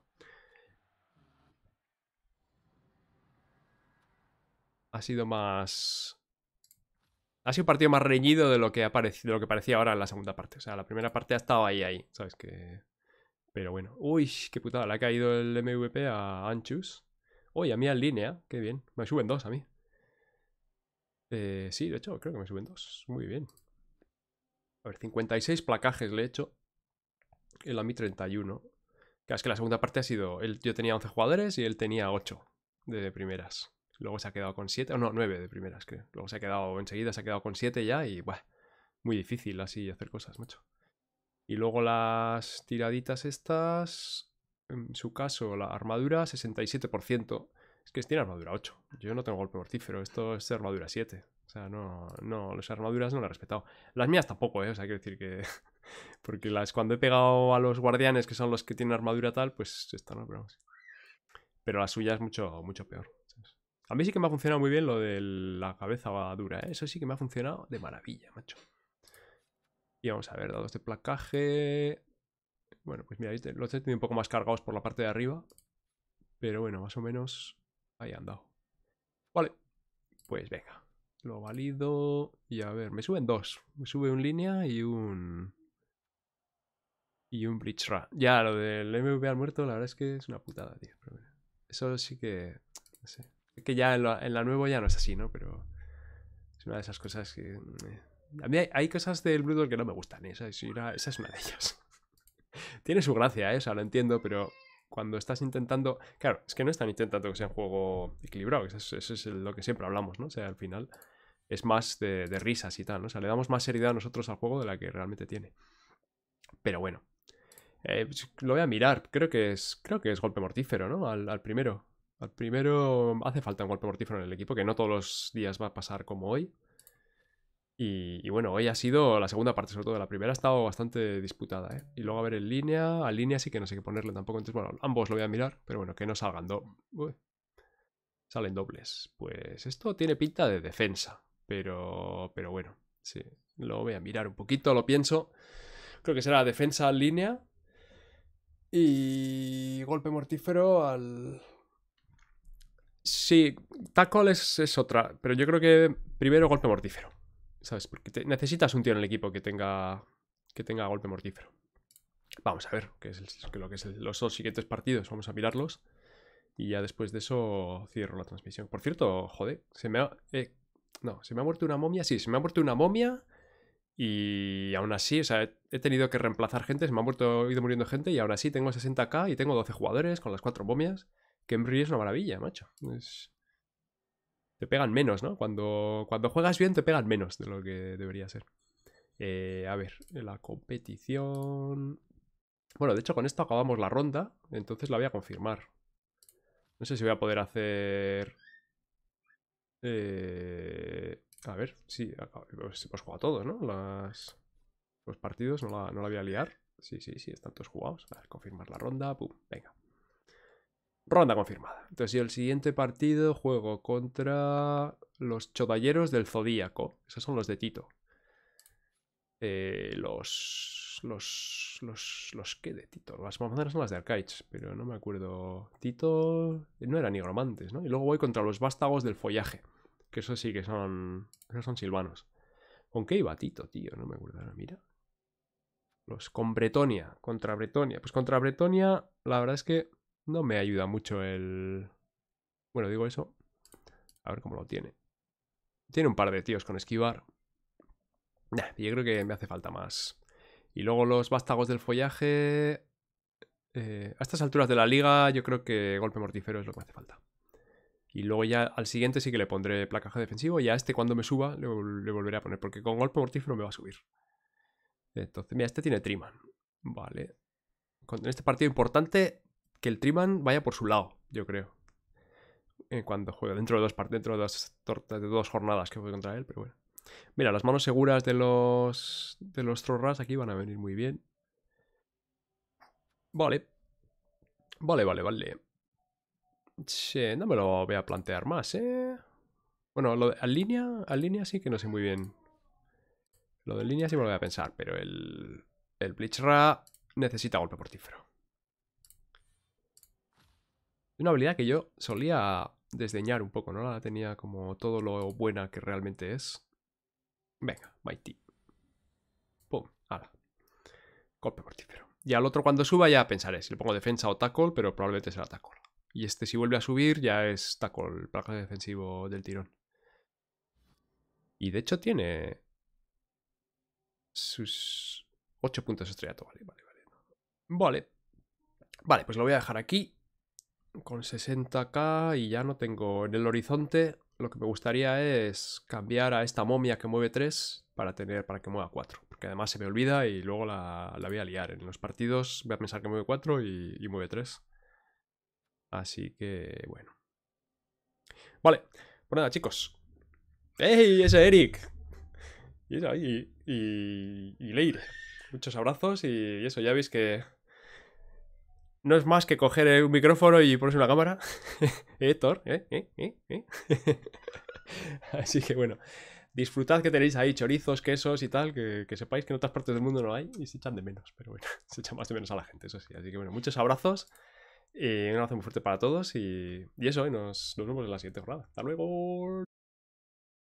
Ha sido más... Ha sido un partido más reñido de lo que de lo que parecía ahora en la segunda parte. O sea, la primera parte ha estado ahí, ¿sabes? Que... Pero bueno. Uy, qué putada. Le ha caído el MVP a Anchus. Uy, a mí en línea. Qué bien. Me suben 2 a mí. Sí, de hecho, creo que me suben 2. Muy bien. A ver, 56 placajes le he hecho. Él a mí 31. Claro, es que la segunda parte ha sido... Yo tenía 11 jugadores y él tenía 8 de primeras. Luego se ha quedado con 7. O no, 9 de primeras, creo. Luego se ha quedado... Enseguida se ha quedado con 7 ya y... Buah, muy difícil así hacer cosas, macho. Y luego las tiraditas estas... En su caso, la armadura 67%. Es que tiene armadura 8. Yo no tengo golpe mortífero. Esto es armadura 7. O sea, no, las armaduras no las he respetado. Las mías tampoco, ¿eh? O sea, quiero decir que... Porque cuando he pegado a los guardianes, que son los que tienen armadura tal, pues esto no, pero vamos. Pero la suya es mucho, mucho peor. ¿Sabes? A mí sí que me ha funcionado muy bien lo de la cabeza dura, ¿eh? Eso sí que me ha funcionado de maravilla, macho. Y vamos a ver, dados de placaje. Bueno, pues mira, los he tenido un poco más cargados por la parte de arriba. Pero bueno, más o menos ahí han dado. Vale, pues venga. Lo valido. Y a ver, me suben 2. Me sube un línea y un... Y un Bridge Ra. Ya, lo del MVP al muerto, la verdad es que es una putada, tío. Pero bueno, eso sí que... No sé. Es que ya en la nueva ya no es así, ¿no? Pero es una de esas cosas que... A mí hay cosas del Bloodborne que no me gustan, ¿eh? Esa es una de ellas. Tiene su gracia, ¿eh? O sea, lo entiendo, pero cuando estás intentando... Claro, es que no están intentando que sea un juego equilibrado. Eso es lo que siempre hablamos, ¿no? O sea, al final es más de risas y tal, ¿no? O sea, le damos más seriedad a nosotros al juego de la que realmente tiene. Pero bueno, lo voy a mirar. Creo que es golpe mortífero, ¿no? Al primero. Al primero hace falta un golpe mortífero en el equipo, que no todos los días va a pasar como hoy. Y bueno, hoy ha sido la segunda parte, sobre todo la primera ha estado bastante disputada, ¿eh? Y luego a ver en línea, al línea sí que no sé qué ponerle tampoco. Entonces, bueno, ambos lo voy a mirar, pero bueno, que no salgan salen dobles. Pues esto tiene pinta de defensa, pero bueno, sí, lo voy a mirar un poquito, lo pienso. Creo que será defensa en línea. Y golpe mortífero al... Sí, tackle es otra, pero yo creo que primero golpe mortífero, ¿sabes? Porque necesitas un tío en el equipo que tenga golpe mortífero. Vamos a ver lo que es los dos siguientes partidos, vamos a mirarlos. Y ya después de eso cierro la transmisión. Por cierto, joder, no, se me ha muerto una momia. Sí, se me ha muerto una momia. Y aún así, o sea, he tenido que reemplazar gente, se me ha ido muriendo gente y aún así tengo 60k y tengo 12 jugadores con las 4 momias. Que Embry es una maravilla, macho. Te pegan menos, ¿no? Cuando juegas bien te pegan menos de lo que debería ser. A ver, la competición... Bueno, de hecho con esto acabamos la ronda, entonces la voy a confirmar. No sé si voy a poder hacer... A ver, sí, pues juega todos, ¿no? Los partidos, no la voy a liar. Sí, están todos jugados. A ver, confirmar la ronda. Pum, venga. Ronda confirmada. Entonces, yo el siguiente partido juego contra los chodalleros del Zodíaco. Esos son los de Tito. Los ¿qué de Tito? Las manzanas son las de Arcaids, pero no me acuerdo. Tito no eran nigromantes, ¿no? Y luego voy contra los vástagos del follaje. Que eso sí que son... Esos son silvanos. ¿Con qué iba Tito, tío? No me acuerdo. Mira. Con Bretonia. Contra Bretonia. Pues contra Bretonia, la verdad es que no me ayuda mucho el... Bueno, digo eso. A ver cómo lo tiene. Tiene un par de tíos con esquivar. Nah, yo creo que me hace falta más. Y luego los vástagos del follaje... a estas alturas de la liga yo creo que golpe mortífero es lo que me hace falta. Y luego ya al siguiente sí que le pondré placaje defensivo y a este cuando me suba le volveré a poner, porque con golpe mortífero me va a subir. Entonces, mira, este tiene Triman. Vale. En este partido importante que el Triman vaya por su lado, yo creo. Cuando juegue, dentro de dos jornadas que juegue contra él, pero bueno. Mira, las manos seguras de los Trolls aquí van a venir muy bien. Vale. Vale. Sí, no me lo voy a plantear más, ¿eh? Bueno, al línea sí que no sé muy bien. Lo de línea sí me lo voy a pensar, pero el Blitzra necesita golpe mortífero. Una habilidad que yo solía desdeñar un poco, no la tenía como todo lo buena que realmente es. Venga, Mighty. Pum, ala. Golpe mortífero. Y al otro cuando suba ya pensaré si le pongo defensa o tackle, pero probablemente será tackle. Y este si vuelve a subir ya es tackle, placaje defensivo del tirón. Y de hecho tiene sus 8 puntos estrellato. Vale, pues lo voy a dejar aquí con 60k y ya no tengo en el horizonte. Lo que me gustaría es cambiar a esta momia que mueve 3 para que mueva 4. Porque además se me olvida y luego la voy a liar. En los partidos voy a pensar que mueve 4 y mueve 3. Así que, bueno. Vale, pues nada, chicos. ¡Ey! Ese Eric. Y eso, y Leire. Muchos abrazos y eso, ya veis que no es más que coger un micrófono y ponerse una cámara. Thor, Así que bueno, disfrutad que tenéis ahí chorizos, quesos y tal, que sepáis que en otras partes del mundo no hay y se echan de menos. Pero bueno, se echan más de menos a la gente, eso sí. Así que bueno, muchos abrazos y un abrazo muy fuerte para todos y eso, y nos vemos en la siguiente jornada. ¡Hasta luego!